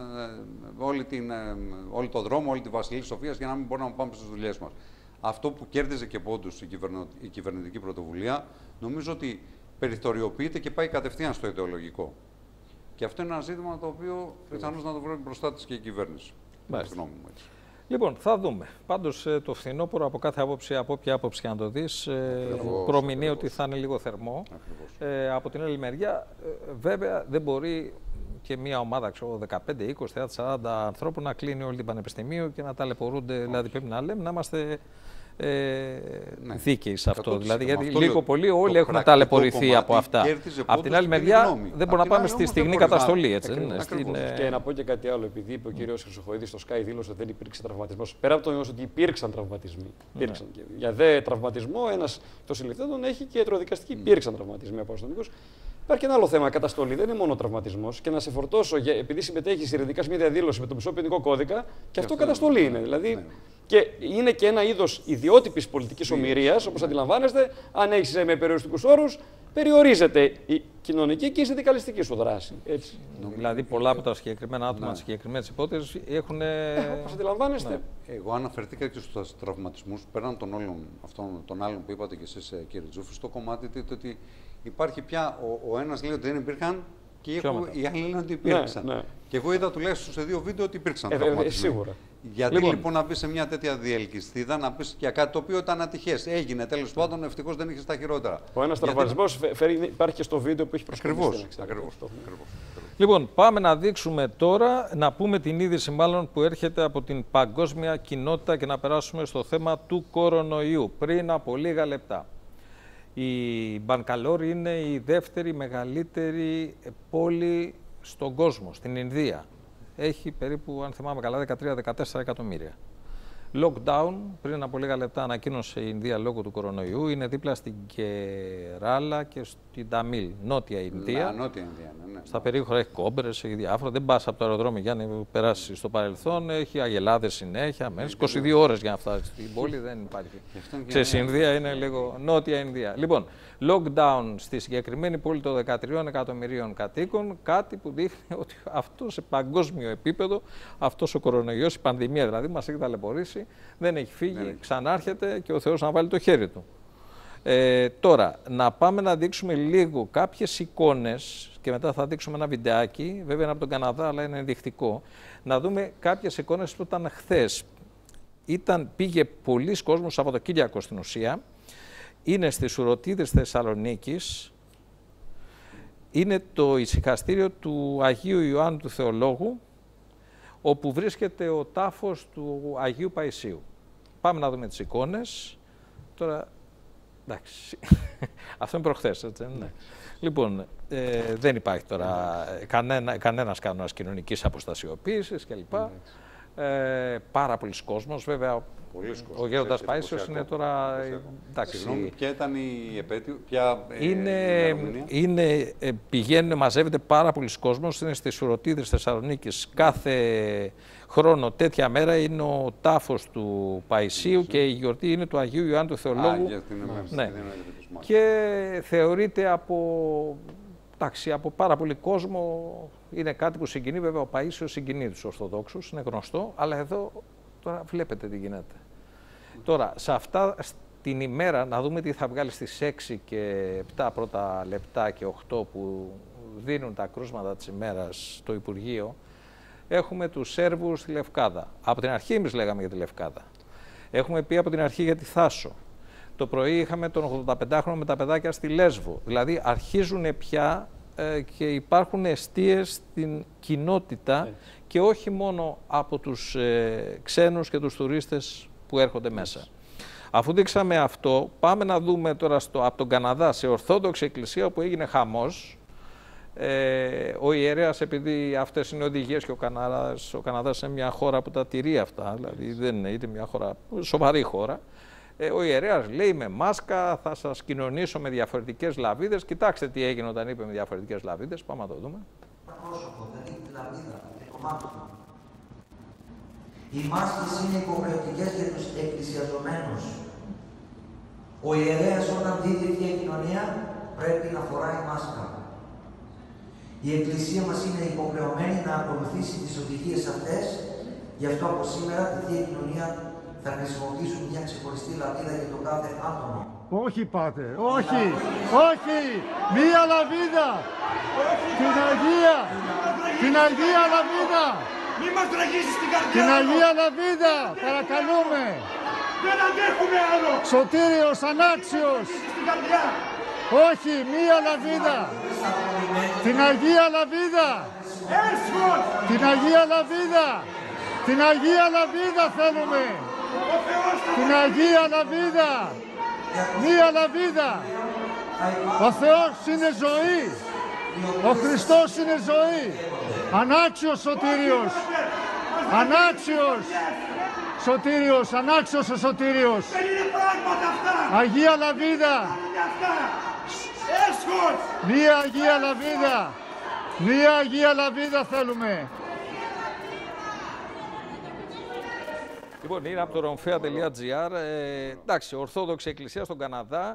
όλο το δρόμο, όλη τη Βασιλής Σοφίας για να μην μπορούμε να πάμε στις δουλειές μας. Αυτό που κέρδιζε και πόντους η κυβερνητική πρωτοβουλία, νομίζω ότι περιθωριοποιείται και πάει κατευθείαν στο ιδεολογικό. Και αυτό είναι ένα ζήτημα το οποίο πιθανώς να το βρει μπροστά της και η κυβέρνηση. Γνώμη μου, έτσι. Λοιπόν, θα δούμε. Πάντως το φθινόπωρο από κάθε άποψη, από όποια άποψη αν το δεις, προμηνύει ότι θα είναι λίγο θερμό. Από την άλλη μεριά, βέβαια, δεν μπορεί και μια ομάδα 15, 20, 30, 40 ανθρώπων να κλείνει όλη την πανεπιστημίου και να ταλαιπωρούνται. Δηλαδή, πρέπει να λέμε να είμαστε δίκαιοι σε αυτό. Δηλαδή, γιατί λίγο πολύ όλοι έχουμε ταλαιπωρηθεί από αυτά. Από την άλλη μεριά, δεν μπορούμε να πάμε στη στιγμή καταστολή. Και να πω και κάτι άλλο, επειδή είπε ο κ. Χρυσοχοίδης στο Sky, δήλωσε ότι δεν υπήρξε τραυματισμός. Πέρα από το γεγονός ότι υπήρξαν τραυματισμοί. Για δε τραυματισμό, ένας των συλληφθέντων έχει και ιατροδικαστική. Υπήρξαν τραυματισμοί από αστυνομικούς. Υπάρχει και ένα άλλο θέμα. Καταστολή δεν είναι μόνο τραυματισμός. Και να σε φορτώσω, επειδή συμμετέχει ειρηνικά σε μια διαδήλωση με το μισό ποινικό κώδικα, και αυτό καταστολή είναι. Δηλαδή, και είναι και ένα είδος ιδιότυπης πολιτικής ομηρίας, όπως αντιλαμβάνεστε, αν έχεις με περιοριστικούς όρους, περιορίζεται η κοινωνική και η συνδικαλιστική σου δράση. Έτσι. Δηλαδή, πολλά από τα συγκεκριμένα άτομα, τις συγκεκριμένες υπόθεσεις έχουν. Όπως αντιλαμβάνεστε. Ναι. Εγώ αναφερθήκα και στους τραυματισμούς, πέραν των όλων αυτών των άλλων που είπατε και εσείς, κύριε Τζούφη, στο κομμάτι ότι υπάρχει πια. Ο ένας λέει ότι δεν υπήρχαν και οι άλλοι λένε ότι υπήρξαν. Ναι. Και εγώ είδα τουλάχιστον σε 2 βίντεο ότι υπήρξαν τραυματισμοί. Σίγουρα. Γιατί λοιπόν να μπει σε μια τέτοια διελκυστίδα, να πει για κάτι το οποίο ήταν ατυχές. Έγινε τέλος πάντων, ευτυχώς δεν είχε τα χειρότερα. Ο ένας τραυματισμός υπάρχει και στο βίντεο που έχει προσκομιστεί. Ακριβώς. Λοιπόν, πάμε να δείξουμε τώρα, να πούμε την είδηση μάλλον που έρχεται από την παγκόσμια κοινότητα και να περάσουμε στο θέμα του κορονοϊού πριν από λίγα λεπτά. Η Μπανκαλόρ είναι η δεύτερη μεγαλύτερη πόλη στον κόσμο, στην Ινδία, έχει περίπου, αν θυμάμαι καλά, 13-14 εκατομμύρια. Lockdown, πριν από λίγα λεπτά ανακοίνωσε η Ινδία λόγω του κορονοϊού, είναι δίπλα στην Κεράλα και στην Ταμίλ, νότια Ινδία. Νότια Ινδία, ναι. Στα περίχωρα έχει κόμπρες, έχει διάφορα. Δεν πας από το αεροδρόμιο για να περάσει στο παρελθόν. Έχει αγελάδες συνέχεια. Μέσα 22 ώρες για να φτάσει στην πόλη δεν υπάρχει. Ξέρεις, η Ινδία είναι λίγο νότια Ινδία. Λοιπόν, lockdown στη συγκεκριμένη πόλη των 13 εκατομμυρίων κατοίκων. Κάτι που δείχνει ότι αυτό σε παγκόσμιο επίπεδο, αυτός ο κορονοϊός, η πανδημία δηλαδή, μας έχει ταλαιπωρήσει, δεν έχει φύγει, ξανάρχεται και ο Θεός να βάλει το χέρι του. Τώρα, να πάμε να δείξουμε λίγο κάποιες εικόνες και μετά θα δείξουμε ένα βιντεάκι, βέβαια είναι από τον Καναδά αλλά είναι ενδεικτικό, να δούμε κάποιες εικόνες που ήταν χθες. Πήγε πολλοί κόσμος Σαββατοκύριακο στην ουσία, είναι στις Ουρωτίδες Θεσσαλονίκης, είναι το ησυχαστήριο του Αγίου Ιωάννου του Θεολόγου, όπου βρίσκεται ο τάφος του Αγίου Παϊσίου. Πάμε να δούμε τις εικόνες. Τώρα, εντάξει, αυτό είναι προχθές, έτσι, ναι. Λοιπόν, δεν υπάρχει τώρα κανένας κανόνας κοινωνικής αποστασιοποίησης κλπ. Πάρα πολλοί κόσμος, βέβαια. Ο Γέροντας Παΐσιος είναι τώρα. Συγγνώμη, ποια ήταν η επέτειο, πηγαίνουν, μαζεύεται πάρα πολλοί κόσμος, είναι στις Ουρωτίδες Θεσσαλονίκης. Κάθε χρόνο τέτοια μέρα είναι ο τάφος του Παϊσίου και η γιορτή είναι του Αγίου Ιωάννου του Θεολόγου. Ναι. Και θεωρείται από πάρα πολύ κόσμο, είναι κάτι που συγκινεί, βέβαια ο Παΐσιος συγκινεί τους Ορθοδόξους, είναι γνωστό, αλλά εδώ τώρα βλέπετε τι γίνεται. Τώρα, σε αυτά την ημέρα, να δούμε τι θα βγάλει στις 6 και 7 πρώτα λεπτά και 8 που δίνουν τα κρούσματα της ημέρας στο Υπουργείο, έχουμε τους Σέρβους στη Λευκάδα. Από την αρχή εμείς λέγαμε για τη Λευκάδα. Έχουμε πει από την αρχή για τη Θάσο. Το πρωί είχαμε τον 85χρονο με τα παιδάκια στη Λέσβο. Δηλαδή αρχίζουν πια και υπάρχουν εστίες στην κοινότητα και όχι μόνο από τους ξένους και τους τουρίστες που έρχονται μέσα. Αφού δείξαμε αυτό, πάμε να δούμε τώρα από τον Καναδά σε Ορθόδοξη Εκκλησία όπου έγινε χαμός. Ο ιερέας, επειδή αυτές είναι οδηγίες και ο Καναδάς είναι μια χώρα που τα τηρεί αυτά, δηλαδή δεν είναι μια χώρα, σοβαρή χώρα. Ο ιερέας λέει με μάσκα, θα σας κοινωνήσω με διαφορετικές λαβίδες. Κοιτάξτε τι έγινε όταν είπε με διαφορετικές λαβίδες. Πάμε να το δούμε. Οι μάσκες είναι υποχρεωτικές για τους εκκλησιαζομένους. Ο ιερέας όταν δει τέτοια κοινωνία πρέπει να φοράει μάσκα. Η Εκκλησία μας είναι υποχρεωμένη να ακολουθήσει τις οδηγίες αυτές, γι' αυτό από σήμερα τη Θεία Κοινωνία θα χρησιμοποιήσουν μια ξεχωριστή λαβίδα για το κάθε άτομο. Όχι, Πάτερ, όχι, όχι, μία λαβίδα, την Αγία Λαβίδα, μη μας τραγίσεις την καρδιά. Την Αγία Λαβίδα, παρακαλούμε. Δεν αντέχουμε άλλο. Σωτήριος, ανάξιος. Όχι, μία Λαβίδα. Την Αγία Λαβίδα. Την Αγία Λαβίδα. Την Αγία Λαβίδα θέλουμε. Την Αγία Λαβίδα. Μία Λαβίδα. Ο Θεός είναι ζωή. Ο Χριστός είναι ζωή. Ανάξιος Σωτήριος. Ανάξιος. Σωτήριος, ανάξιος ο Σωτήριος. Αγία Λαβίδα. Μία Αγία Λαβίδα. Μία Αγία Λαβίδα θέλουμε. Λοιπόν, είναι από το romfea.gr. Εντάξει, Ορθόδοξη Εκκλησία στον Καναδά.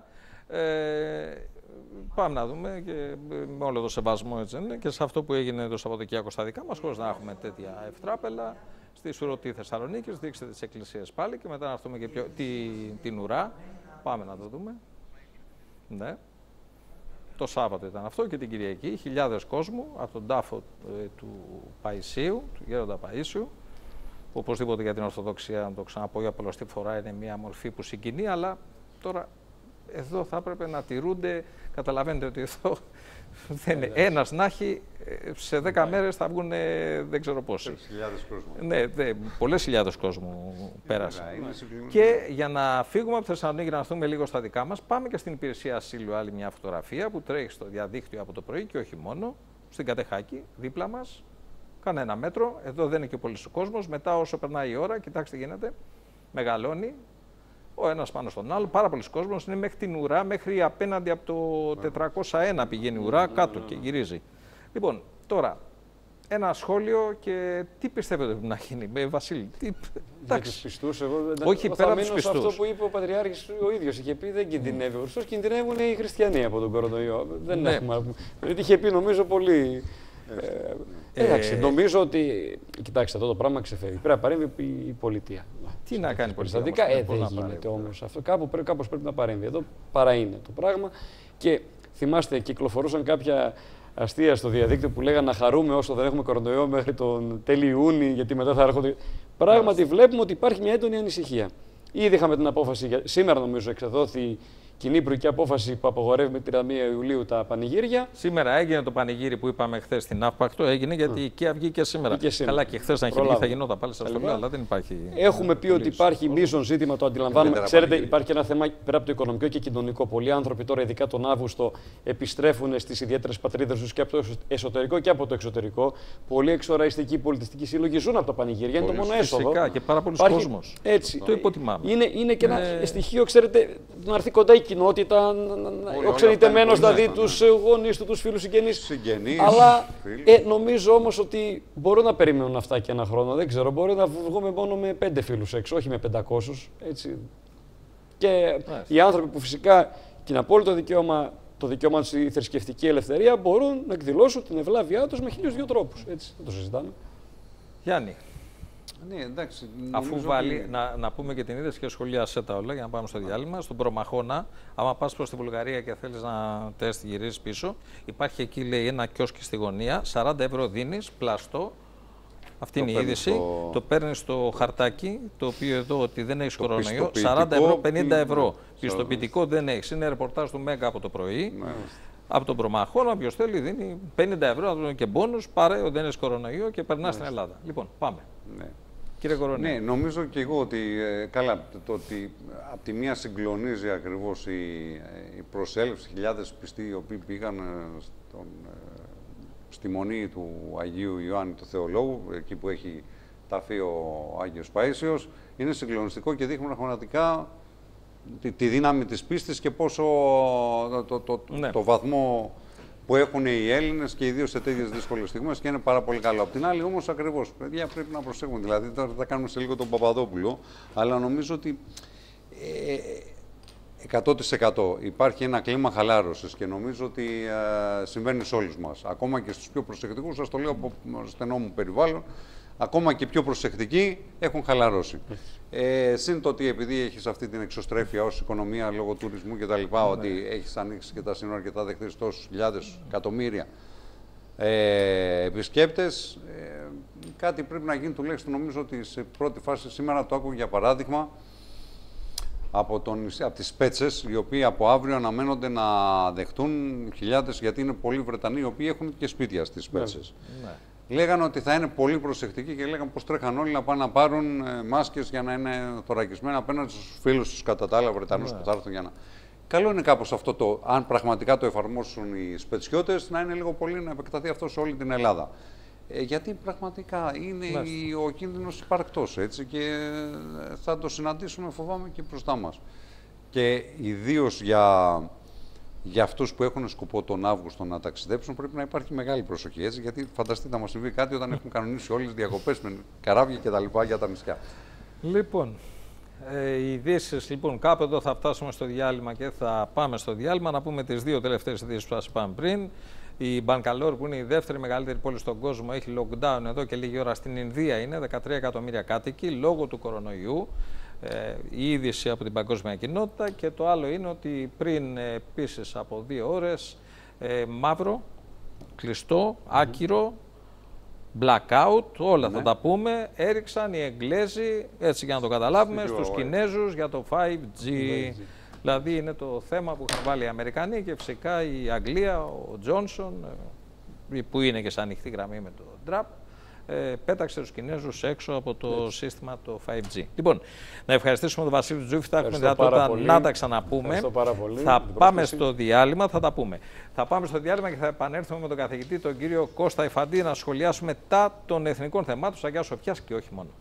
Πάμε να δούμε και με όλο το σεβασμό, έτσι είναι, και σε αυτό που έγινε το Σαββατοκύριακο στα δικά μας, χωρίς να έχουμε τέτοια ευτράπελα. Στη Σουρωτή Θεσσαλονίκης, δείξτε τις εκκλησίες πάλι και μετά να έρθουμε και την ουρά. Πάμε να το δούμε. Ναι. Το Σάββατο ήταν αυτό και την Κυριακή. Χιλιάδες κόσμου από τον τάφο του Παϊσίου, του Γέροντα Παΐσιου. Οπωσδήποτε για την Ορθοδοξία, να το ξαναπώ για πολλωστή φορά, είναι μια μορφή που συγκινεί, αλλά τώρα εδώ θα έπρεπε να τηρούνται. Καταλαβαίνετε ότι εδώ δεν είναι. Ένας να έχει, σε 10 μέρες θα βγουν δεν ξέρω πόσοι. Ναι, πολλές χιλιάδες κόσμου πέρασαν. Και για να φύγουμε από τη Θεσσαλονίκη, να έρθουμε λίγο στα δικά μας, πάμε και στην υπηρεσία ασύλου. Άλλη μια φωτογραφία που τρέχει στο διαδίκτυο από το πρωί και όχι μόνο. στην Κατεχάκη, δίπλα μας. Κανένα μέτρο. Εδώ δεν είναι και πολύς ο κόσμος. Μετά, όσο περνάει η ώρα, κοιτάξτε τι γίνεται. Μεγαλώνει. Ο ένας πάνω στον άλλο. Πάρα πολλοί κόσμος. Είναι μέχρι την ουρά, μέχρι απέναντι από το 401 πηγαίνει η ουρά κάτω και γυρίζει. Λοιπόν, τώρα. Ένα σχόλιο και τι πιστεύετε ότι να γίνει, Βασίλη? Για τους πιστούς, εγώ όχι, θα πέρα μείνω τους πιστούς. σε αυτό που είπε ο Πατριάρχης ο ίδιος. Είχε πει δεν κινδυνεύει ο Χριστός, κινδυνεύουν οι χριστιανοί από τον κορονοϊό. Δεν έχουμε. Δηλαδή είχε πει νομίζω πολύ. Εντάξει, νομίζω ότι. Κοιτάξτε, αυτό το πράγμα ξεφεύγει. Πρέπει να παρέμβει η πολιτεία. Τι να κάνει η πολιτεία? Δεν γίνεται όμως αυτό. Κάπως πρέπει να παρέμβει. Εδώ παρά είναι το πράγμα. Και θυμάστε, κυκλοφορούσαν κάποια αστεία στο διαδίκτυο που λέγανε να χαρούμε όσο δεν έχουμε κορονοϊό μέχρι τον τέλη Ιούνιου, γιατί μετά θα έρχονται. Πράγματι, βλέπουμε ότι υπάρχει μια έντονη ανησυχία. Ήδη είχαμε την απόφαση, σήμερα νομίζω εξεδόθη κοινή υπουργική απόφαση που απογορεύει με 31 Ιουλίου τα πανηγύρια. Σήμερα έγινε το πανηγύρι που είπαμε χθες στην Αύπακτο, έγινε γιατί η IKEA βγήκε σήμερα. Καλά, και χθες να γίνει, θα γινόταν πάλι στα σχολεία, αλλά δεν υπάρχει. Έχουμε πει ότι υπάρχει μείζον ζήτημα, το αντιλαμβάνουμε. Ξέρετε, υπάρχει ένα θέμα πέρα από το οικονομικό και κοινωνικό. Πολλοί άνθρωποι τώρα, ειδικά τον Αύγουστο, επιστρέφουν στις ιδιαίτερες πατρίδες τους και από το εσωτερικό και από το εξωτερικό. Πολλοί εξοραϊστικοί πολιτιστικοί σύλλογοι ζουν από τα πανηγύρια. Είναι το μόνο έσοδο. Φυσικά και πάρα πολλοί κόσμος. Έτσι. Το υποτιμάμε. Είναι και ένα στοιχείο, ξέρετε, να έρθει κοντά η κοινότητα, ο ξενιτεμένος να δει τους γονείς του, τους φίλους συγγενείς. Αλλά νομίζω όμως ότι μπορούν να περιμένουν αυτά και ένα χρόνο. Δεν ξέρω, μπορεί να βγούμε μόνο με 5 φίλους έξω, όχι με 500. Έτσι. Και οι άνθρωποι που φυσικά και είναι απόλυτο δικαίωμα, το δικαίωμα τους η θρησκευτική ελευθερία, μπορούν να εκδηλώσουν την ευλάβειά τους με 1002 τρόπους. Έτσι, δεν το συζητάμε. Γιάννη. Ναι, εντάξει, αφού βάλει, να πούμε και την είδηση και σχολιάσέ τα όλα για να πάμε στο διάλειμμα. Στον Προμαχώνα, άμα πας προς τη Βουλγαρία και θέλεις να τεστ γυρίσεις πίσω, υπάρχει εκεί, λέει, ένα κιόσκι στη γωνία, 40 ευρώ δίνεις, πλαστό. Αυτή είναι η είδηση. Το παίρνεις στο χαρτάκι, το οποίο εδώ ότι δεν έχεις κορονοϊό, 40 ευρώ, 50 ευρώ. Πιστοποιητικό δεν έχεις. Είναι ρεπορτάζ του Μέγκα από το πρωί. Από τον Προμαχώνα, όποιος θέλει, δίνει 50 ευρώ και μπόνους, πάρε, δεν έχεις κορονοϊό και περνά στην Ελλάδα. Λοιπόν, πάμε. Κύριε Κορονή. Ναι, νομίζω και εγώ ότι, καλά, το ότι από τη μία συγκλονίζει ακριβώς η προσέλευση, χιλιάδες πιστοί οι οποίοι πήγαν στη μονή του Αγίου Ιωάννη του Θεολόγου, εκεί που έχει ταφεί ο Άγιος Παΐσιος, είναι συγκλονιστικό και δείχνουν πραγματικά τη δύναμη της πίστης και πόσο το βαθμό που έχουν οι Έλληνες και ιδίως σε τέτοιες δύσκολες στιγμές και είναι πάρα πολύ καλό. Απ' την άλλη όμως ακριβώς, παιδιά, πρέπει να προσέχουμε. Δηλαδή τώρα θα κάνουμε σε λίγο τον Παπαδόπουλο, αλλά νομίζω ότι 100% υπάρχει ένα κλίμα χαλάρωσης και νομίζω ότι συμβαίνει σε όλους μας. Ακόμα και στους πιο προσεκτικούς, σας το λέω από στενό μου περιβάλλον, ακόμα και πιο προσεκτικοί έχουν χαλαρώσει. Συν το ότι επειδή έχεις αυτή την εξωστρέφεια ως οικονομία λόγω τουρισμού και τα λοιπά, ότι έχεις ανοίξει και τα σύνορα και θα δεχτείς τόσους χιλιάδες, εκατομμύρια επισκέπτες, κάτι πρέπει να γίνει τουλάχιστον. Νομίζω ότι σε πρώτη φάση σήμερα το άκουγα για παράδειγμα από τις Πέτσες, οι οποίοι από αύριο αναμένονται να δεχτούν χιλιάδες, γιατί είναι πολλοί Βρετανοί οι οποίοι έχουν και σπίτια στις Πέτσες. Λέγανε ότι θα είναι πολύ προσεκτικοί και λέγανε πως τρέχαν όλοι να πάνε να πάρουν μάσκες για να είναι θωρακισμένα απέναντι στους φίλους τους κατά τα άλλα Βρετανούς που θα έρθουν για να. Καλό είναι κάπως αυτό αν πραγματικά το εφαρμόσουν οι σπετσιώτες, να είναι λίγο πολύ να επεκταθεί αυτό σε όλη την Ελλάδα. Γιατί πραγματικά είναι ο κίνδυνος υπαρκτός, έτσι, και θα το συναντήσουμε, φοβάμαι, και μπροστά μας. Και ιδίως για αυτούς που έχουν σκοπό τον Αύγουστο να ταξιδέψουν, πρέπει να υπάρχει μεγάλη προσοχή, έτσι, γιατί φανταστείτε να μας συμβεί κάτι όταν έχουν κανονίσει όλες τις διακοπές με καράβια και τα λοιπά για τα νησιά. Λοιπόν, οι ειδήσεις, λοιπόν, κάπου εδώ θα φτάσουμε στο διάλειμμα και θα πάμε στο διάλειμμα να πούμε τις δύο τελευταίες ειδήσεις που σας είπαμε πριν. Η Μπανκαλόρ, που είναι η δεύτερη μεγαλύτερη πόλη στον κόσμο, έχει lockdown εδώ και λίγη ώρα. Στην Ινδία είναι 13 εκατομμύρια κάτοικοι λόγω του κορονοϊού. Η είδηση από την παγκόσμια κοινότητα. Και το άλλο είναι ότι πριν επίσης από 2 ώρες μαύρο, κλειστό, άκυρο, blackout, όλα θα τα πούμε, έριξαν οι Εγγλέζοι, έτσι για να το καταλάβουμε, στους Κινέζους για το 5G. Δηλαδή είναι το θέμα που είχαν βάλει οι Αμερικανοί και φυσικά η Αγγλία, ο Τζόνσον, που είναι και σε ανοιχτή γραμμή με το Τραπ, πέταξε τους Κινέζους έξω από το σύστημα το 5G. Λοιπόν, να ευχαριστήσουμε τον Βασίλη Τζούφη, θα έχουμε δυνατότητα να τα ξαναπούμε. Θα πάμε στο διάλειμμα, θα τα πούμε. Θα πάμε στο διάλειμμα και θα επανέλθουμε με τον καθηγητή, τον κύριο Κώστα Ιφαντή, να σχολιάσουμε τα των εθνικών θεμάτων Αγιάς Σοφιάς και όχι μόνο.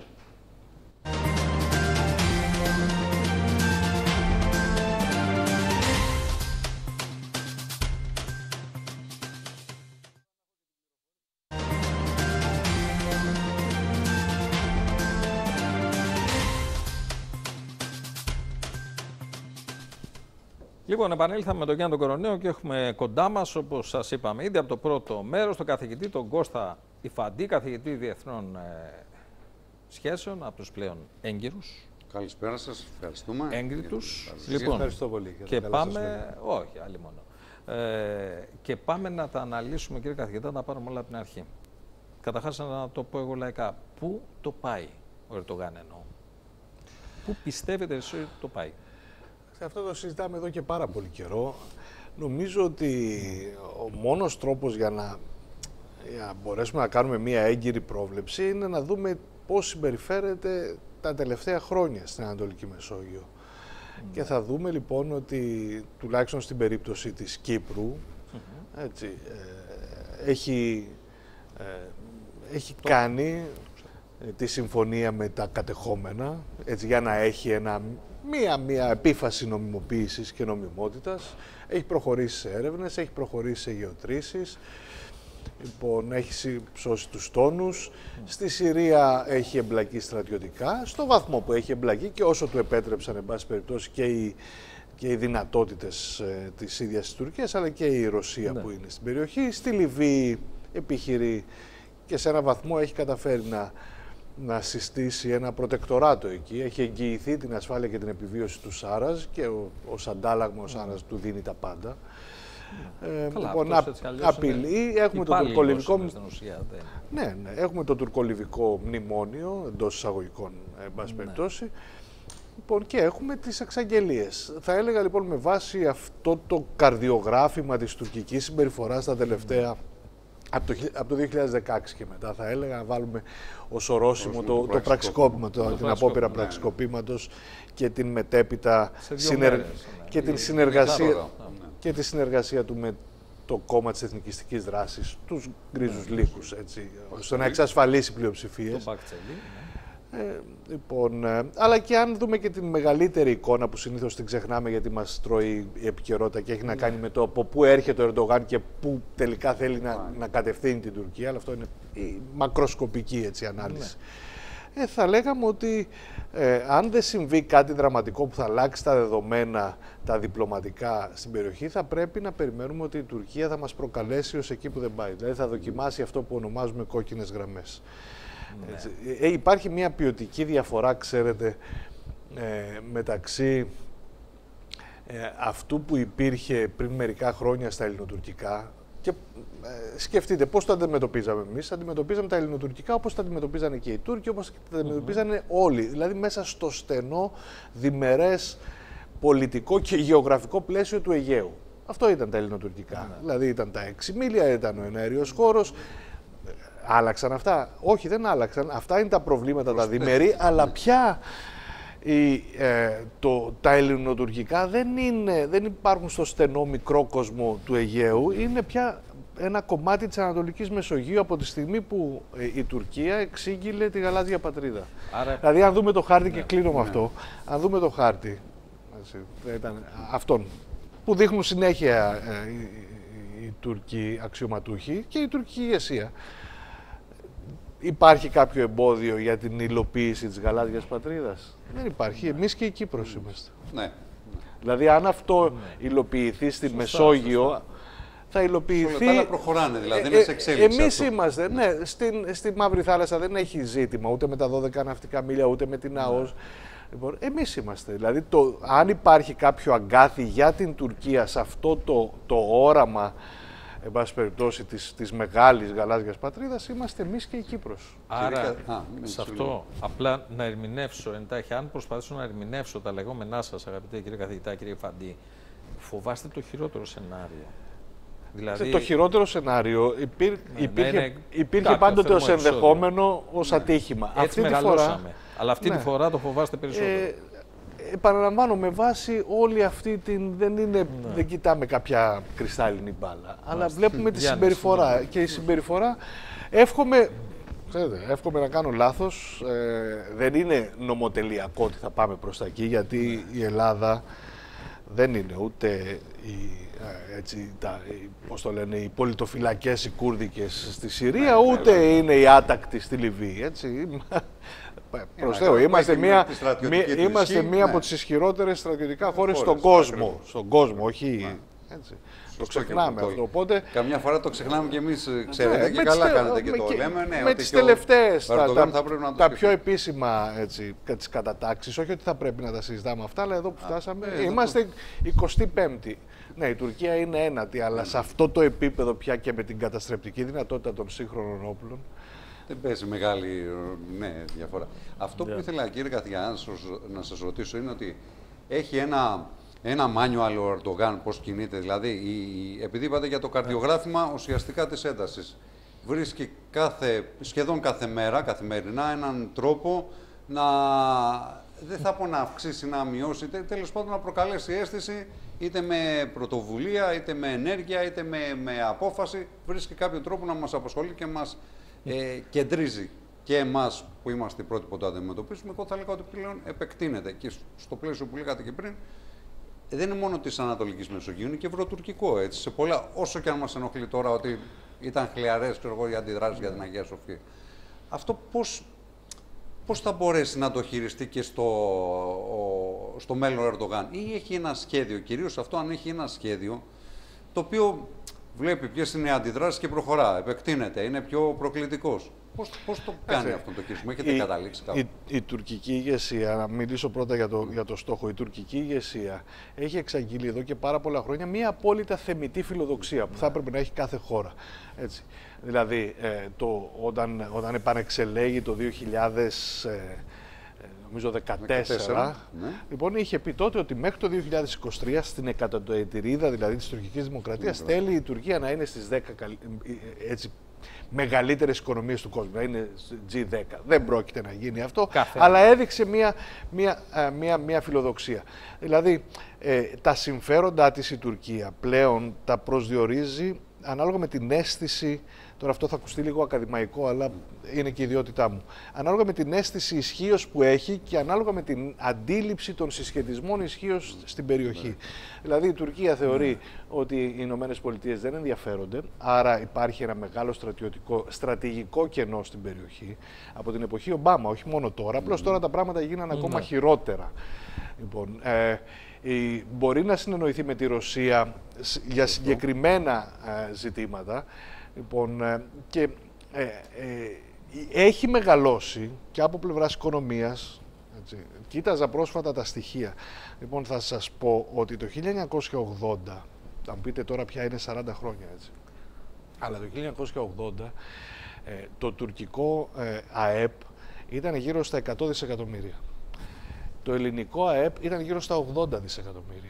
Λοιπόν, επανήλθαμε με τον Γιάννη τον Κοροναίο και έχουμε κοντά μας, όπως σας είπαμε ήδη από το πρώτο μέρος, τον καθηγητή τον Κώστα Ιφαντή, καθηγητή διεθνών σχέσεων, από τους πλέον έγκυρους. Καλησπέρα σας, ευχαριστούμε. Έγκριτους. Λοιπόν, ευχαριστώ πολύ. Και πάμε, όχι, άλλη μόνο. Και πάμε να τα αναλύσουμε, κύριε καθηγητά, να τα πάρουμε όλα από την αρχή. Καταρχάς, να το πω εγώ λαϊκά, πού το πάει ο Ερντογάν εννοώ? Πού πιστεύετε εσείς ότι το πάει? Αυτό το συζητάμε εδώ και πάρα πολύ καιρό. Νομίζω ότι ο μόνος τρόπος για να μπορέσουμε να κάνουμε μία έγκυρη πρόβλεψη είναι να δούμε πώς συμπεριφέρεται τα τελευταία χρόνια στην Ανατολική Μεσόγειο. Και θα δούμε λοιπόν ότι τουλάχιστον στην περίπτωση της Κύπρου έτσι, έχει κάνει τη συμφωνία με τα κατεχόμενα έτσι, για να έχει μία επίφαση νομιμοποίησης και νομιμότητας. Έχει προχωρήσει σε έρευνες, έχει προχωρήσει σε γεωτρήσεις, λοιπόν, έχει ψώσει τους τόνους. Στη Συρία έχει εμπλακεί στρατιωτικά, στο βαθμό που έχει εμπλακεί και όσο του επέτρεψαν, εν πάση περιπτώσει, και οι δυνατότητες της ίδιας της Τουρκίας, αλλά και η Ρωσία που είναι στην περιοχή. Στη Λιβύη επιχειρεί και σε ένα βαθμό έχει καταφέρει να συστήσει ένα προτεκτοράτο εκεί. Έχει εγγυηθεί την ασφάλεια και την επιβίωση του Σάραζ και ως αντάλλαγμα ο Σάραζ του δίνει τα πάντα. Λοιπόν, απειλή. Έχουμε το τουρκολιβικό... έχουμε το τουρκολιβικό μνημόνιο, εντός εισαγωγικών, εν πάση περιπτώσει. Λοιπόν, και έχουμε τις εξαγγελίες. Θα έλεγα λοιπόν με βάση αυτό το καρδιογράφημα της τουρκικής συμπεριφοράς τα τελευταία από το 2016 και μετά, θα έλεγα, να βάλουμε ως ορόσημο το πραξικόπημα, την απόπειρα πραξικοπήματος και την μετέπειτα και τη συνεργασία του με το κόμμα της εθνικιστικής δράσης, τους γκρίζους λύκους, έτσι, ώστε να εξασφαλίσει πλειοψηφίες. Λοιπόν, αλλά και αν δούμε και την μεγαλύτερη εικόνα που συνήθως την ξεχνάμε γιατί μας τρώει η επικαιρότητα και έχει να κάνει με το από πού έρχεται ο Ερντογάν και πού τελικά θέλει να κατευθύνει την Τουρκία, αλλά αυτό είναι η μακροσκοπική έτσι, ανάλυση. Θα λέγαμε ότι αν δεν συμβεί κάτι δραματικό που θα αλλάξει τα δεδομένα, τα διπλωματικά στην περιοχή, θα πρέπει να περιμένουμε ότι η Τουρκία θα μας προκαλέσει ως εκεί που δεν πάει. Δηλαδή θα δοκιμάσει αυτό που ονομάζουμε κόκκινες γραμμές. Υπάρχει μια ποιοτική διαφορά, ξέρετε, μεταξύ αυτού που υπήρχε πριν μερικά χρόνια στα ελληνοτουρκικά και σκεφτείτε πώς το αντιμετωπίζαμε εμείς. Αντιμετωπίζαμε τα ελληνοτουρκικά όπως τα αντιμετωπίζανε και οι Τούρκοι, όπως τα αντιμετωπίζανε όλοι. Δηλαδή μέσα στο στενό, διμερές, πολιτικό και γεωγραφικό πλαίσιο του Αιγαίου. Αυτό ήταν τα ελληνοτουρκικά. Δηλαδή ήταν τα 6 μίλια, ήταν ο εναέριος χώρος. Άλλαξαν αυτά? Όχι, δεν άλλαξαν. Αυτά είναι τα προβλήματα τα διμερεί, αλλά πια τα ελληνοτουρκικά δεν υπάρχουν στο στενό μικρό κόσμο του Αιγαίου. Είναι πια ένα κομμάτι της Ανατολικής Μεσογείου από τη στιγμή που η Τουρκία εξήγηλε τη γαλάζια πατρίδα. Άρα... Δηλαδή, αν δούμε το χάρτη, και κλείνω με αυτό, αν δούμε το χάρτη, αυτόν που δείχνουν συνέχεια οι Τούρκοι αξιωματούχοι και η τουρκική ηγεσία, υπάρχει κάποιο εμπόδιο για την υλοποίηση της γαλάζιας πατρίδας? Δεν υπάρχει. Εμείς και η Κύπρος είμαστε. Δηλαδή, αν αυτό υλοποιηθεί στη Μεσόγειο, θα υλοποιηθεί... Όλα προχωράνε, δηλαδή, είναι σε εξέλιξη. Εμείς είμαστε, στη Μαύρη Θάλασσα δεν έχει ζήτημα ούτε με τα 12 ναυτικά μίλια, ούτε με την ΑΟΣ. Λοιπόν, εμείς είμαστε. Δηλαδή, αν υπάρχει κάποιο αγκάθι για την Τουρκία σε αυτό το όραμα, εν πάση περιπτώσει, της μεγάλης γαλάζιας πατρίδας, είμαστε εμείς και η Κύπρος. Άρα, σε αυτό, απλά να ερμηνεύσω εντάχει, αν προσπαθήσω να ερμηνεύσω τα λεγόμενά σας, αγαπητέ κύριε καθηγητά, κύριε Ιφαντή, φοβάστε το χειρότερο σενάριο? Δηλαδή, το χειρότερο σενάριο υπήρχε πάντοτε ως ενδεχόμενο, ως ατύχημα. Έτσι μεγαλώσαμε. Αλλά αυτή τη φορά το φοβάστε περισσότερο. Επαναλαμβάνω, με βάση όλη αυτή την... Δεν κοιτάμε κάποια κρυστάλλινη μπάλα, αλλά βλέπουμε τη συμπεριφορά. Και η συμπεριφορά, εύχομαι να κάνω λάθος, δεν είναι νομοτελειακό ότι θα πάμε προς τα εκεί, γιατί η Ελλάδα δεν είναι ούτε οι πολιτοφυλακές οι κούρδικες στη Συρία, ούτε είναι οι άτακτοι στη Λιβύη. Έτσι. Προς Θεού, είμαστε μία από τις ισχυρότερες στρατιωτικά χώρες στον κόσμο. Στον κόσμο, όχι... Έτσι. Το ξεχνάμε αυτό. Οπότε, καμιά φορά το ξεχνάμε και εμείς, ξέρετε, και καλά κάνετε και το λέμε. Ναι, με τις τελευταίες, τα πιο επίσημα τις κατατάξεις, όχι ότι θα πρέπει να τα συζητάμε αυτά, αλλά εδώ που φτάσαμε, είμαστε 25η. Ναι, η Τουρκία είναι ένατη, αλλά σε αυτό το επίπεδο πια και με την καταστρεπτική δυνατότητα των σύγχρονων όπλων, δεν παίζει μεγάλη διαφορά. Αυτό που ήθελα, κύριε Καθηγητά, να σας ρωτήσω είναι ότι έχει ένα manual ο Ερντογάν πώς κινείται. Δηλαδή, επειδή είπατε για το καρδιογράφημα ουσιαστικά της έντασης, βρίσκει σχεδόν κάθε μέρα, καθημερινά, έναν τρόπο δεν θα πω να αυξήσει, να μειώσει, τέλος πάντων να προκαλέσει αίσθηση, είτε με πρωτοβουλία, είτε με ενέργεια, είτε με απόφαση. Βρίσκει κάποιο τρόπο να μας απασχολεί και μας κεντρίζει και εμάς που είμαστε οι πρώτοι που το αντιμετωπίσουμε. Εγώ θα λέγα ότι πλέον επεκτείνεται και στο πλαίσιο που λέγατε και πριν, δεν είναι μόνο της Ανατολικής Μεσογείου, είναι και ευρωτουρκικό. Έτσι, σε πολλά, όσο και αν μας ενοχλεί τώρα ότι ήταν χλιαρές οι αντιδράσεις για την Αγία Σοφία. Αυτό πώς θα μπορέσει να το χειριστεί και στο μέλλον ο Ερντογάν, ή έχει ένα σχέδιο, κυρίως αυτό αν έχει ένα σχέδιο το οποίο βλέπει ποιες είναι οι αντιδράσεις και προχωρά, επεκτείνεται, είναι πιο προκλητικός. Πώς το κάνει αυτό το χειρισμό, έχετε καταλήξει κάπου? Η τουρκική ηγεσία, να μιλήσω πρώτα για το στόχο, η τουρκική ηγεσία έχει εξαγγείλει εδώ και πάρα πολλά χρόνια μια απόλυτα θεμιτή φιλοδοξία που θα έπρεπε να έχει κάθε χώρα. Έτσι. Δηλαδή, όταν επανεξελέγει το 2014, λοιπόν, είχε πει τότε ότι μέχρι το 2023, στην εκατοντοετηρίδα δηλαδή της τουρκικής δημοκρατίας, θέλει η Τουρκία να είναι στις 10 μεγαλύτερες οικονομίες του κόσμου, να είναι G10. Δεν πρόκειται να γίνει αυτό, αλλά έδειξε μια φιλοδοξία. Δηλαδή, τα συμφέροντά της η Τουρκία πλέον τα προσδιορίζει ανάλογα με την αίσθηση, τώρα αυτό θα ακουστεί λίγο ακαδημαϊκό, αλλά είναι και η ιδιότητά μου, ανάλογα με την αίσθηση ισχύως που έχει και ανάλογα με την αντίληψη των συσχετισμών ισχύως στην περιοχή. Δηλαδή η Τουρκία θεωρεί ότι οι Ηνωμένες Πολιτείες δεν ενδιαφέρονται, άρα υπάρχει ένα μεγάλο στρατηγικό κενό στην περιοχή από την εποχή Ομπάμα, όχι μόνο τώρα, απλώς τώρα τα πράγματα γίνανε ακόμα χειρότερα. Λοιπόν, μπορεί να συνεννοηθεί με τη Ρωσία για συγκεκριμένα ζητήματα. Λοιπόν, και έχει μεγαλώσει και από πλευράς οικονομίας. Έτσι. Κοίταζα πρόσφατα τα στοιχεία. Λοιπόν, θα σας πω ότι το 1980, θα μου πείτε τώρα πια είναι 40 χρόνια, έτσι. Αλλά το 1980 το τουρκικό ΑΕΠ ήταν γύρω στα 100 δισεκατομμύρια. Το ελληνικό ΑΕΠ ήταν γύρω στα 80 δισεκατομμύρια.